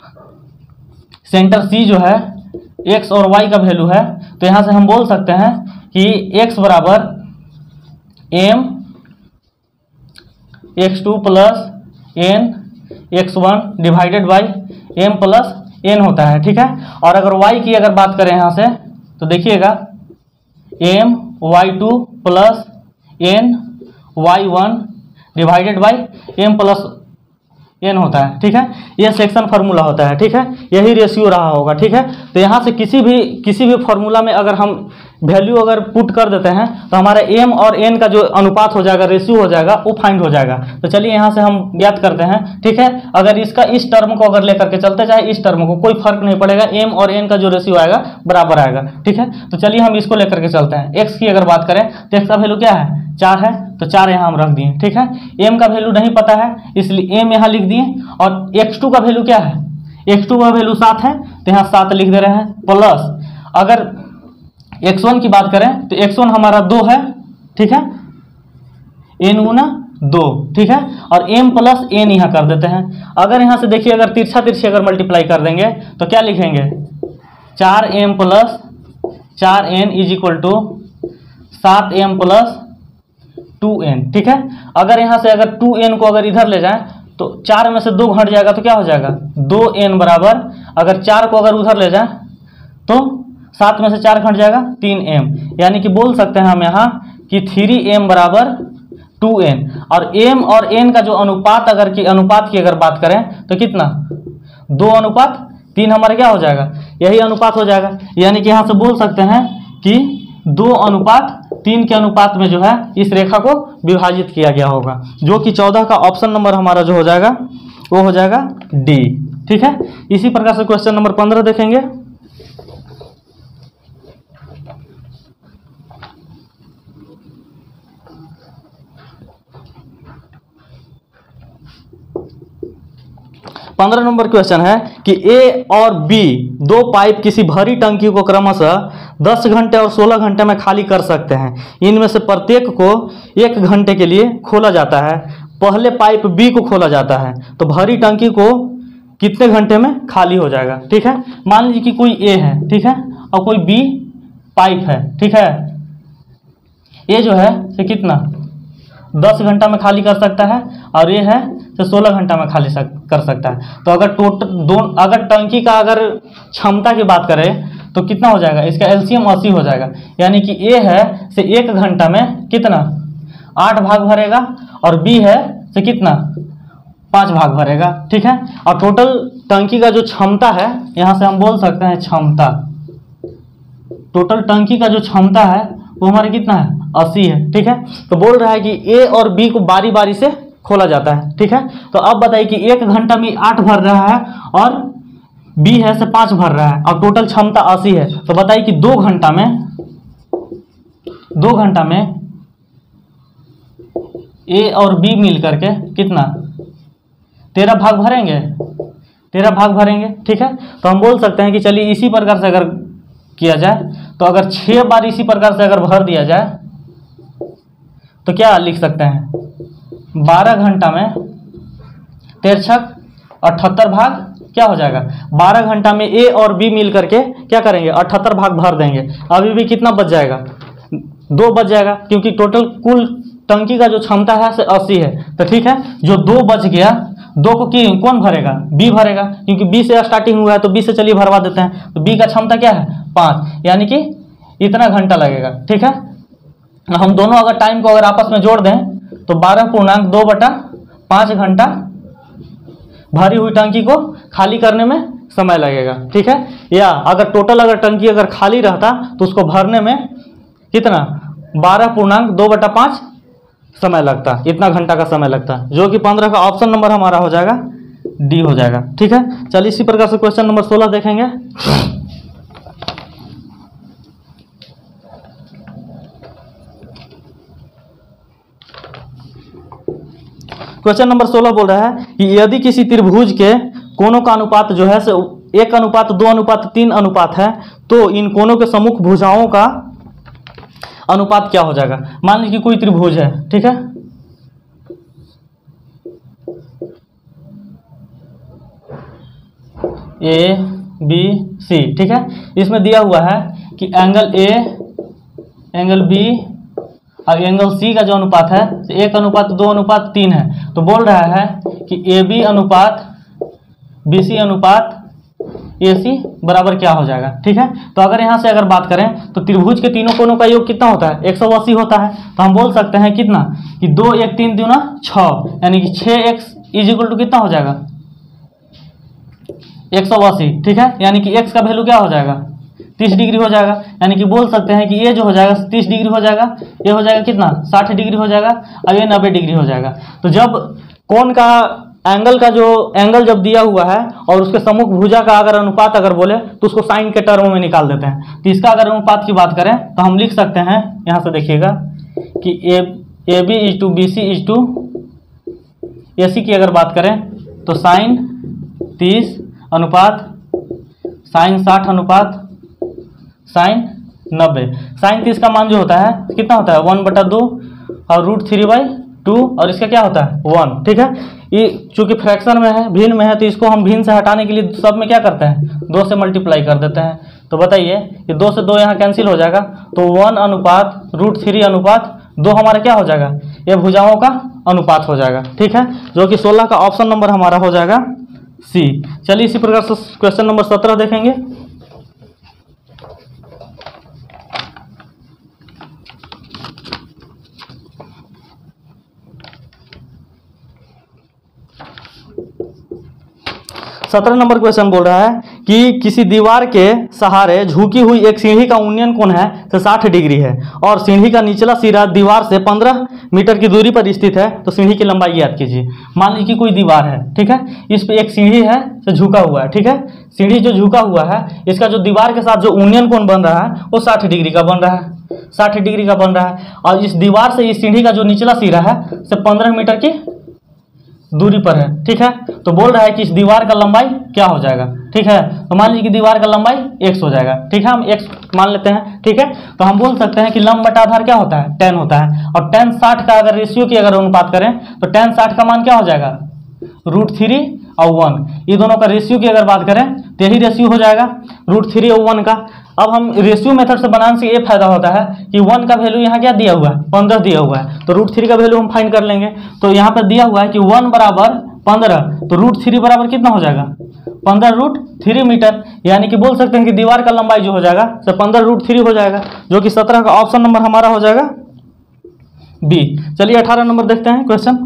सेंटर सी जो है एक्स और वाई का वैल्यू है, तो यहाँ से हम बोल सकते हैं कि एक्स बराबर M X two plus N X one divided by M plus N होता है, ठीक है। और अगर y की अगर बात करें यहाँ से तो देखिएगा M Y two plus N Y one divided by M plus N होता है, ठीक है। यह सेक्शन फार्मूला होता है, ठीक है, यही रेशियो रहा होगा, ठीक है। तो यहाँ से किसी भी किसी भी फार्मूला में अगर हम वैल्यू अगर पुट कर देते हैं तो हमारा एम और एन का जो अनुपात हो जाएगा, रेशियो हो जाएगा, वो फाइंड हो जाएगा। तो चलिए यहाँ से हम ज्ञात करते हैं, ठीक है। अगर इसका इस टर्म को अगर लेकर के चलते चाहे इस टर्म को, कोई फर्क नहीं पड़ेगा, एम और एन का जो रेशियो आएगा बराबर आएगा, ठीक है। तो चलिए हम इसको लेकर के चलते हैं। एक्स की अगर बात करें तो एक्स का वैल्यू क्या है चार है, तो चार यहाँ हम रख दिए, ठीक है। एम का वैल्यू नहीं पता है इसलिए एम यहाँ लिख दिए, और एक्स टू का वैल्यू क्या है, एक्स टू का वैल्यू सात है तो यहाँ सात लिख दे रहे हैं, प्लस अगर एक्स वन की बात करें तो एक्स वन हमारा दो है, ठीक है, एन गुना दो, ठीक है। और m प्लस एन यहाँ कर देते हैं। अगर यहाँ से देखिए, अगर तिरछा तिरछी अगर मल्टीप्लाई कर देंगे तो क्या लिखेंगे, चार एम प्लस चार एन इज इक्वल टू सात एम प्लस टू एन, ठीक है। अगर यहाँ से अगर टू एन को अगर इधर ले जाएं तो चार में से दो घट जाएगा तो क्या हो जाएगा, दो एन बराबर, अगर चार को अगर उधर ले जाएं तो सात में से चार घट जाएगा तीन एम, यानी कि बोल सकते हैं हम यहाँ कि थ्री एम बराबर टू एन। और m और n का जो अनुपात अगर की अनुपात की अगर बात करें तो कितना, दो अनुपात तीन हमारा क्या हो जाएगा, यही अनुपात हो जाएगा। यानी कि यहाँ से बोल सकते हैं कि दो अनुपात तीन के अनुपात में जो है इस रेखा को विभाजित किया गया होगा, जो कि चौदह का ऑप्शन नंबर हमारा जो हो जाएगा वो हो जाएगा डी, ठीक है। इसी प्रकार से क्वेश्चन नंबर पंद्रह देखेंगे। पंद्रह नंबर क्वेश्चन है कि ए और बी दो पाइप किसी भरी टंकी को क्रमशः दस घंटे और सोलह घंटे में खाली कर सकते हैं। इनमें से प्रत्येक को एक घंटे के लिए खोला जाता है। पहले पाइप बी को खोला जाता है तो भरी टंकी को कितने घंटे में खाली हो जाएगा, ठीक है। मान लीजिए कि कोई ए है, ठीक है, और कोई बी पाइप है, ठीक है। ए जो है से कितना दस घंटा में खाली कर सकता है और ये है तो सोलह घंटा में खाली सक, कर सकता है। तो अगर टोटल दोनों अगर टंकी का अगर क्षमता की बात करें तो कितना हो जाएगा, इसका एलसीएम अस्सी हो जाएगा। यानी कि ए है से एक घंटा में कितना आठ भाग भरेगा और बी है से कितना पाँच भाग भरेगा, ठीक है। और टोटल टंकी का जो क्षमता है यहाँ से हम बोल सकते हैं क्षमता, टोटल टंकी का जो क्षमता है वो हमारे कितना है अस्सी है, ठीक है। तो बोल रहा है कि ए और बी को बारी बारी से खोला जाता है, ठीक है। तो अब बताइए कि एक घंटा में आठ भर रहा है और बी है से पाँच भर रहा है और टोटल क्षमता अस्सी है। तो बताइए कि दो घंटा में दो घंटा में ए और बी मिल करके कितना तेरह भाग भरेंगे, तेरह भाग भरेंगे, ठीक है। तो हम बोल सकते हैं कि चलिए इसी प्रकार से अगर किया जाए तो अगर छह बार इसी प्रकार से अगर भर दिया जाए तो क्या लिख सकते हैं, बारह घंटा में तिरछक अठहत्तर भाग क्या हो जाएगा, बारह घंटा में ए और बी मिल करके क्या करेंगे अठहत्तर भाग भर देंगे। अभी भी कितना बच जाएगा, दो बच जाएगा, क्योंकि टोटल कुल टंकी का जो क्षमता है से अस्सी है। तो ठीक है, जो दो बच गया, दो को की कौन भरेगा, बी भरेगा, क्योंकि बी से स्टार्टिंग हुआ है तो बी से चलिए भरवा देते हैं। तो बी का क्षमता क्या है पाँच, यानी कि इतना घंटा लगेगा, ठीक है। हम दोनों अगर टाइम को अगर आपस में जोड़ दें तो बारह पूर्णांक दो बटा पाँच घंटा भरी हुई टंकी को खाली करने में समय लगेगा, ठीक है। या अगर टोटल अगर टंकी अगर खाली रहता तो उसको भरने में कितना बारह पूर्णांक दो बटा पाँच समय लगता, इतना घंटा का समय लगता, जो कि पंद्रह का ऑप्शन नंबर हमारा हो जाएगा डी हो जाएगा, ठीक है। चलिए इसी प्रकार से क्वेश्चन नंबर सोलह देखेंगे। क्वेश्चन नंबर सोलह बोल रहा है कि यदि किसी त्रिभुज के कोनों का अनुपात जो है सो एक अनुपात दो अनुपात तीन अनुपात है तो इन कोनों के सम्मुख भुजाओं का अनुपात क्या हो जाएगा। मान लीजिए कि कोई त्रिभुज है, ठीक है, ए बी सी, ठीक है। इसमें दिया हुआ है कि एंगल ए एंगल बी और एंगल सी का जो अनुपात है तो एक अनुपात दो अनुपात तीन है। तो बोल रहा है कि ए बी अनुपात बी सी अनुपात ए सी बराबर क्या हो जाएगा, ठीक है। तो अगर यहाँ से अगर बात करें तो त्रिभुज के तीनों कोनों का योग कितना होता है एक सौ अस्सी होता है। तो हम बोल सकते हैं कितना कि दो एक तीन दूना छः, यानी कि छः एक्स इज इक्वल टू कितना हो जाएगा एक सौ अस्सी, ठीक है। यानी कि एक्स का वैल्यू क्या हो जाएगा तीस डिग्री हो जाएगा। यानी कि बोल सकते हैं कि ये जो हो जाएगा तीस डिग्री हो जाएगा, ये हो जाएगा कितना साठ डिग्री हो जाएगा और ये नब्बे डिग्री हो जाएगा। तो जब कोण का एंगल का जो एंगल जब दिया हुआ है और उसके सम्मुख भुजा का अगर अनुपात अगर बोले तो उसको साइन के टर्म में निकाल देते हैं। तो इसका अगर अनुपात की बात करें तो हम लिख सकते हैं, यहाँ से देखिएगा कि A A B is to B C is to A C की अगर बात करें तो साइन तीस अनुपात साइन साठ अनुपात साइन नब्बे। साइन तीस का मान जो होता है कितना होता है वन बटा दो और रूट थ्री बाई टू और इसका क्या होता है वन। ठीक है, ये चूंकि फ्रैक्शन में है, भिन्न में है, तो इसको हम भिन्न से हटाने के लिए सब में क्या करते हैं दो से मल्टीप्लाई कर देते हैं। तो बताइए कि दो से दो यहाँ कैंसिल हो जाएगा, तो वन अनुपात रूट थ्री अनुपात दो हमारा क्या हो जाएगा, ये भुजाओं का अनुपात हो जाएगा। ठीक है, जो कि सोलह का ऑप्शन नंबर हमारा हो जाएगा सी। चलिए इसी प्रकार से क्वेश्चन नंबर सत्रह देखेंगे। सत्रह नंबर क्वेश्चन बोल रहा है कि किसी दीवार के सहारे झुकी हुई एक सीढ़ी का उन्नयन कोण है तो साठ डिग्री है और सीढ़ी का निचला सिरा दीवार से पंद्रह मीटर की दूरी पर स्थित है, तो सीढ़ी की लंबाई याद कीजिए। मान लीजिए कि कोई दीवार है, ठीक है, इस पे एक सीढ़ी है जो झुका हुआ है। ठीक है, सीढ़ी जो झुका हुआ है, इसका जो दीवार के साथ जो उन्नयन कोण बन रहा है वो साठ डिग्री का बन रहा है, साठ डिग्री का बन रहा है। और इस दीवार से इस सीढ़ी का जो निचला सिरा है से पंद्रह मीटर की दूरी पर है। ठीक है, तो बोल रहा है कि इस दीवार का लंबाई क्या हो जाएगा। ठीक है, तो मान लीजिए कि दीवार का लंबाई एक्स हो जाएगा। ठीक है, हम एक्स मान लेते हैं। ठीक है, तो हम बोल सकते हैं कि लंब बटा आधार क्या होता है टेन होता है, और टेन साठ का अगर रेशियो की अगर अनुपात करें तो टेन साठ का मान क्या हो जाएगा रूट थ्री और वन, ये दोनों का रेशियो की अगर बात करें तो यही रेशियो हो जाएगा रूट थ्री और वन का। अब हम रेशियो मेथड से बनाने से ये फायदा होता है कि वन का वैल्यू यहाँ क्या दिया हुआ है पंद्रह दिया हुआ है, तो रूट थ्री का वैल्यू हम फाइंड कर लेंगे। तो यहाँ पर दिया हुआ है कि वन बराबर पंद्रह, तो रूट थ्री बराबर कितना हो जाएगा पंद्रह रूट थ्री मीटर, यानी कि बोल सकते हैं कि दीवार का लंबाई जो हो जाएगा तो पंद्रह रूट थ्री हो जाएगा, जो कि सत्रह का ऑप्शन नंबर हमारा हो जाएगा बी। चलिए अठारह नंबर देखते हैं क्वेश्चन।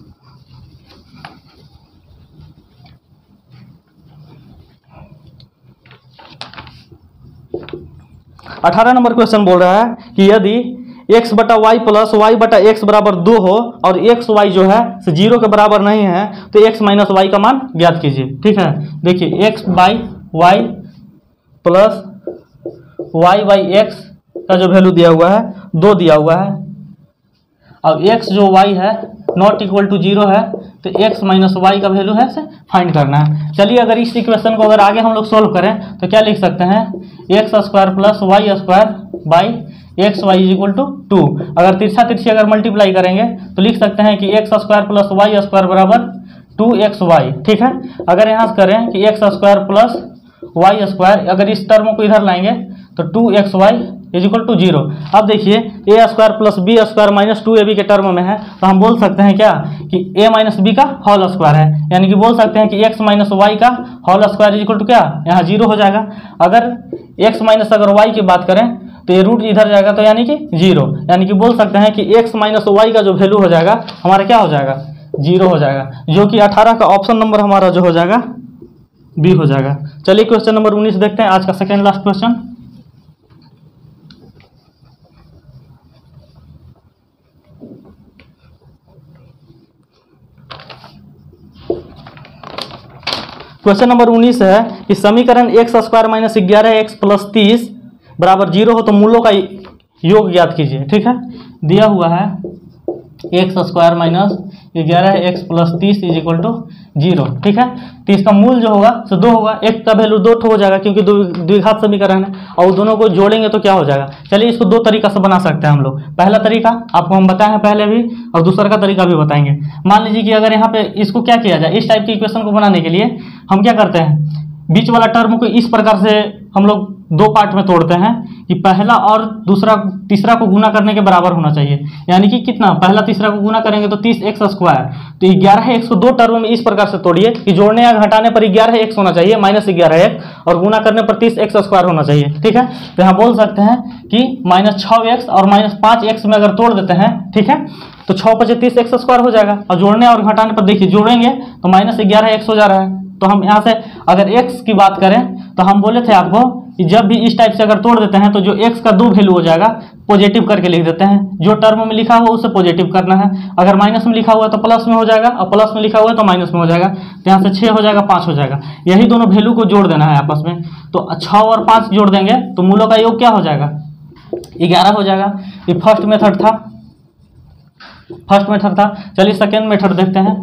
अठारह नंबर क्वेश्चन बोल रहा है कि यदि x बटा वाई प्लस वाई बटा एक्स बराबर दो हो और एक्स वाई जो है से जीरो के बराबर नहीं है तो x माइनस वाई का मान ज्ञात कीजिए। ठीक है, देखिए x by Y plus Y by X का जो वैल्यू दिया हुआ है दो दिया हुआ है, अब x जो y है नॉट इक्वल टू जीरो है, तो x माइनस वाई का वैल्यू है से फाइंड करना है। चलिए अगर इस इक्वेशन को अगर आगे हम लोग सोल्व करें तो क्या लिख सकते हैं X square plus Y square by X Y is equal to two. अगर तिरछा तिरछी अगर मल्टीप्लाई करेंगे तो लिख सकते हैं कि X square plus Y square बराबर टू एक्स वाई। ठीक है, अगर यहाँ से करें कि X square plus Y square, अगर इस टर्म को इधर लाएंगे तो two X Y is equal to zero. अब देखिए A square plus B square minus two A B के टर्म में है, तो हम बोल सकते हैं क्या कि ए माइनस बी का होल स्क्वायर है, यानी कि बोल सकते हैं कि एक्स माइनस वाई का whole square is equal to क्या यहाँ जीरो हो जाएगा। अगर एक्स माइनस अगर वाई की बात करें तो ये रूट इधर जाएगा तो यानी कि जीरो, यानी कि बोल सकते हैं कि एक्स माइनस वाई का जो वैल्यू हो जाएगा हमारा क्या हो जाएगा जीरो हो जाएगा, जो कि अठारह का ऑप्शन नंबर हमारा जो हो जाएगा बी हो जाएगा। चलिए क्वेश्चन नंबर उन्नीस देखते हैं, आज का second last question. Question number उन्नीस है कि समीकरण एक्स स्क्वायर माइनस ग्यारह एक्स प्लस तीस बराबर जीरो हो तो मूलों का योग ज्ञात कीजिए। ठीक है, दिया हुआ है एक्स स्क्वायर माइनस ग्यारह एक्स प्लस तीस इज इक्वल टू जीरो। ठीक है, तो इसका मूल जो होगा तो दो होगा, एक का वैल्यू दो हो जाएगा क्योंकि दो द्विघात समीकरण है, और दोनों को जोड़ेंगे तो क्या हो जाएगा। चलिए इसको दो तरीका से बना सकते हैं हम लोग। पहला तरीका आपको हम बताए हैं पहले भी, और दूसरा का तरीका भी बताएंगे। मान लीजिए कि अगर यहाँ पे इसको क्या किया जाए, इस टाइप की इक्वेशन को बनाने के लिए हम क्या करते हैं, बीच वाला टर्म को इस प्रकार से हम लोग दो पार्ट में तोड़ते हैं कि पहला और दूसरा तीसरा को गुना करने के बराबर होना चाहिए, यानी कि कितना पहला तीसरा को गुना करेंगे तो तीस एक्स स्क्वायर, तो ग्यारह एक्स को दो टर्म में इस प्रकार से तोड़िए कि जोड़ने या घटाने पर ग्यारह एक्स होना चाहिए माइनस ग्यारह एक्स, और गुना करने पर तीस एक्स स्क्वायर होना चाहिए। ठीक है, तो यहाँ बोल सकते हैं कि माइनस छः एक्स और माइनस पाँच एक्स में अगर तोड़ देते हैं, ठीक है, तो छः पचे तीस एक्स स्क्वायर हो जाएगा, और जोड़ने और घटाने पर देखिए जोड़ेंगे तो माइनस ग्यारह एक्स हो जा रहा है। तो हम यहाँ से अगर x की बात करें तो हम बोले थे आपको कि जब भी इस टाइप से अगर तोड़ देते हैं तो जो x का दो वैल्यू हो जाएगा पॉजिटिव करके लिख देते हैं, जो टर्म में लिखा हुआ उसे पॉजिटिव करना है, अगर माइनस में लिखा हुआ है तो प्लस में हो जाएगा, और प्लस में लिखा हुआ है तो माइनस में हो जाएगा। तो यहाँ से छः हो जाएगा, पाँच हो जाएगा, यही दोनों वैल्यू को जोड़ देना है आपस में। तो छः और पाँच जोड़ देंगे तो मूलों का योग क्या हो जाएगा ग्यारह हो जाएगा। ये फर्स्ट मेथड था, फर्स्ट मेथड था। चलिए सेकेंड मेथड देखते हैं।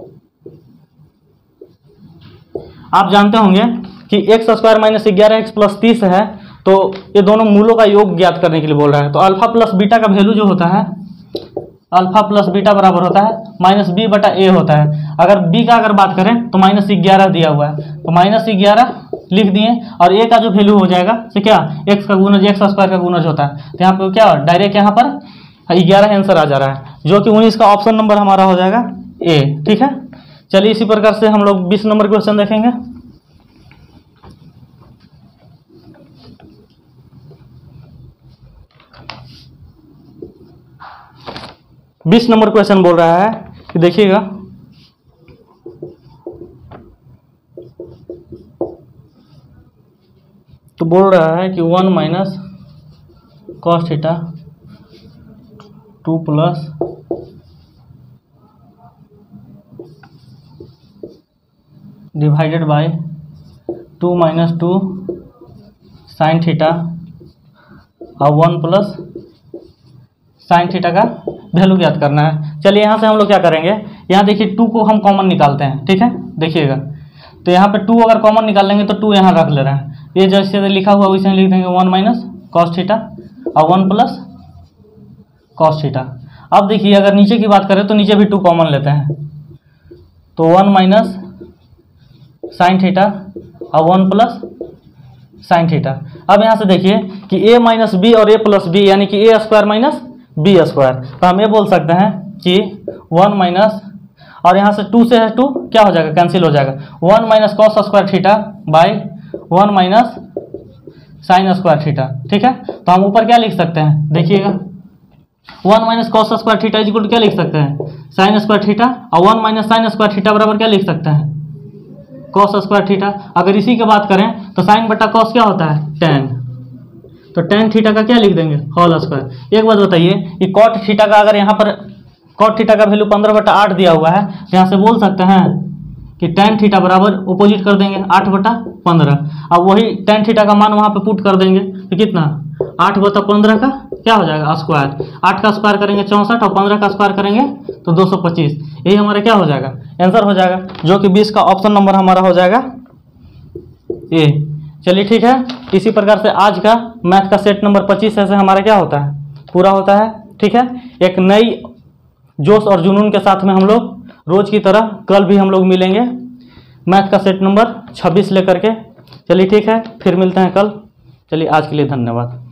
आप जानते होंगे कि एक्स स्क्वायर माइनस ग्यारह एक्स प्लस तीस है, तो ये दोनों मूलों का योग ज्ञात करने के लिए बोल रहा है। तो अल्फा प्लस बीटा का वैल्यू जो होता है अल्फा प्लस बीटा बराबर होता है माइनस बी बटा ए होता है। अगर बी का अगर बात करें तो माइनस ग्यारह दिया हुआ है, तो माइनस ग्यारह लिख दिए, और ए का जो वैल्यू हो जाएगा तो क्या एक्स का गुणज एक्स स्क्वायर का गुणज होता है, तो यहाँ पे क्या डायरेक्ट यहाँ पर ग्यारह आंसर आ जा रहा है, जो कि उन्नीस का ऑप्शन नंबर हमारा हो जाएगा ए। ठीक है, चलिए इसी प्रकार से हम लोग बीस नंबर क्वेश्चन देखेंगे। बीस नंबर क्वेश्चन बोल रहा है कि देखिएगा, तो बोल रहा है कि one minus cos theta two plus divided by two minus two sine theta और वन प्लस साइन थीटा का वैल्यू ज्ञात करना है। चलिए यहाँ से हम लोग क्या करेंगे, यहाँ देखिए टू को हम कॉमन निकालते हैं। ठीक है, देखिएगा तो यहाँ पे टू अगर कॉमन निकाल लेंगे तो टू यहाँ रख ले रहे हैं, ये जैसे लिखा हुआ वैसे लिख देंगे वन माइनस कॉस थीटा और वन प्लस कॉस थीटा। अब देखिए अगर नीचे की बात करें तो नीचे भी टू कॉमन लेते हैं, तो वन माइनस साइन थीटा और वन प्लस साइन थीटा। अब यहाँ से देखिए कि ए माइनस बी और ए प्लस बी यानी कि A square minus B square, तो हम ये बोल सकते हैं कि वन माइनस और यहाँ से टू से है टू क्या हो जाएगा, कैंसिल हो जाएगा, one minus cos square theta by one minus sine square theta. ठीक है, तो हम ऊपर क्या लिख सकते हैं, देखिएगा one minus cos square theta equal to क्या लिख सकते हैं, साइन स्क्वायर थीटा, और one minus sine square theta बराबर क्या लिख सकते हैं, कॉस स्क्वायर थीटा। अगर इसी की बात करें तो साइन बटा कॉस क्या होता है, टेन, तो टेन थीटा का क्या लिख देंगे, होल स्क्वायर। एक बात बताइए कि कॉट थीटा का अगर यहाँ पर कॉट थीटा का वैल्यू पंद्रह बटा आठ दिया हुआ है, तो यहाँ से बोल सकते हैं कि टेन थीटा बराबर अपोजिट कर देंगे आठ बटा पंद्रह। अब वही टेन थीटा का मान वहाँ पे पुट कर देंगे तो कितना, आठ बटा पंद्रह का क्या हो जाएगा स्क्वायर, आठ का स्क्वायर करेंगे चौंसठ और पंद्रह का स्क्वायर करेंगे तो दो सौ पच्चीस, यही हमारा क्या हो जाएगा, आंसर हो जाएगा, जो कि बीस का ऑप्शन नंबर हमारा हो जाएगा ए। चलिए ठीक है, इसी प्रकार से आज का मैथ का सेट नंबर पच्चीस ऐसे हमारा क्या होता है, पूरा होता है। ठीक है, एक नई जोश और जुनून के साथ में हम लोग रोज की तरह कल भी हम लोग मिलेंगे मैथ का सेट नंबर छब्बीस लेकर के। चलिए ठीक है, फिर मिलते हैं कल। चलिए आज के लिए धन्यवाद।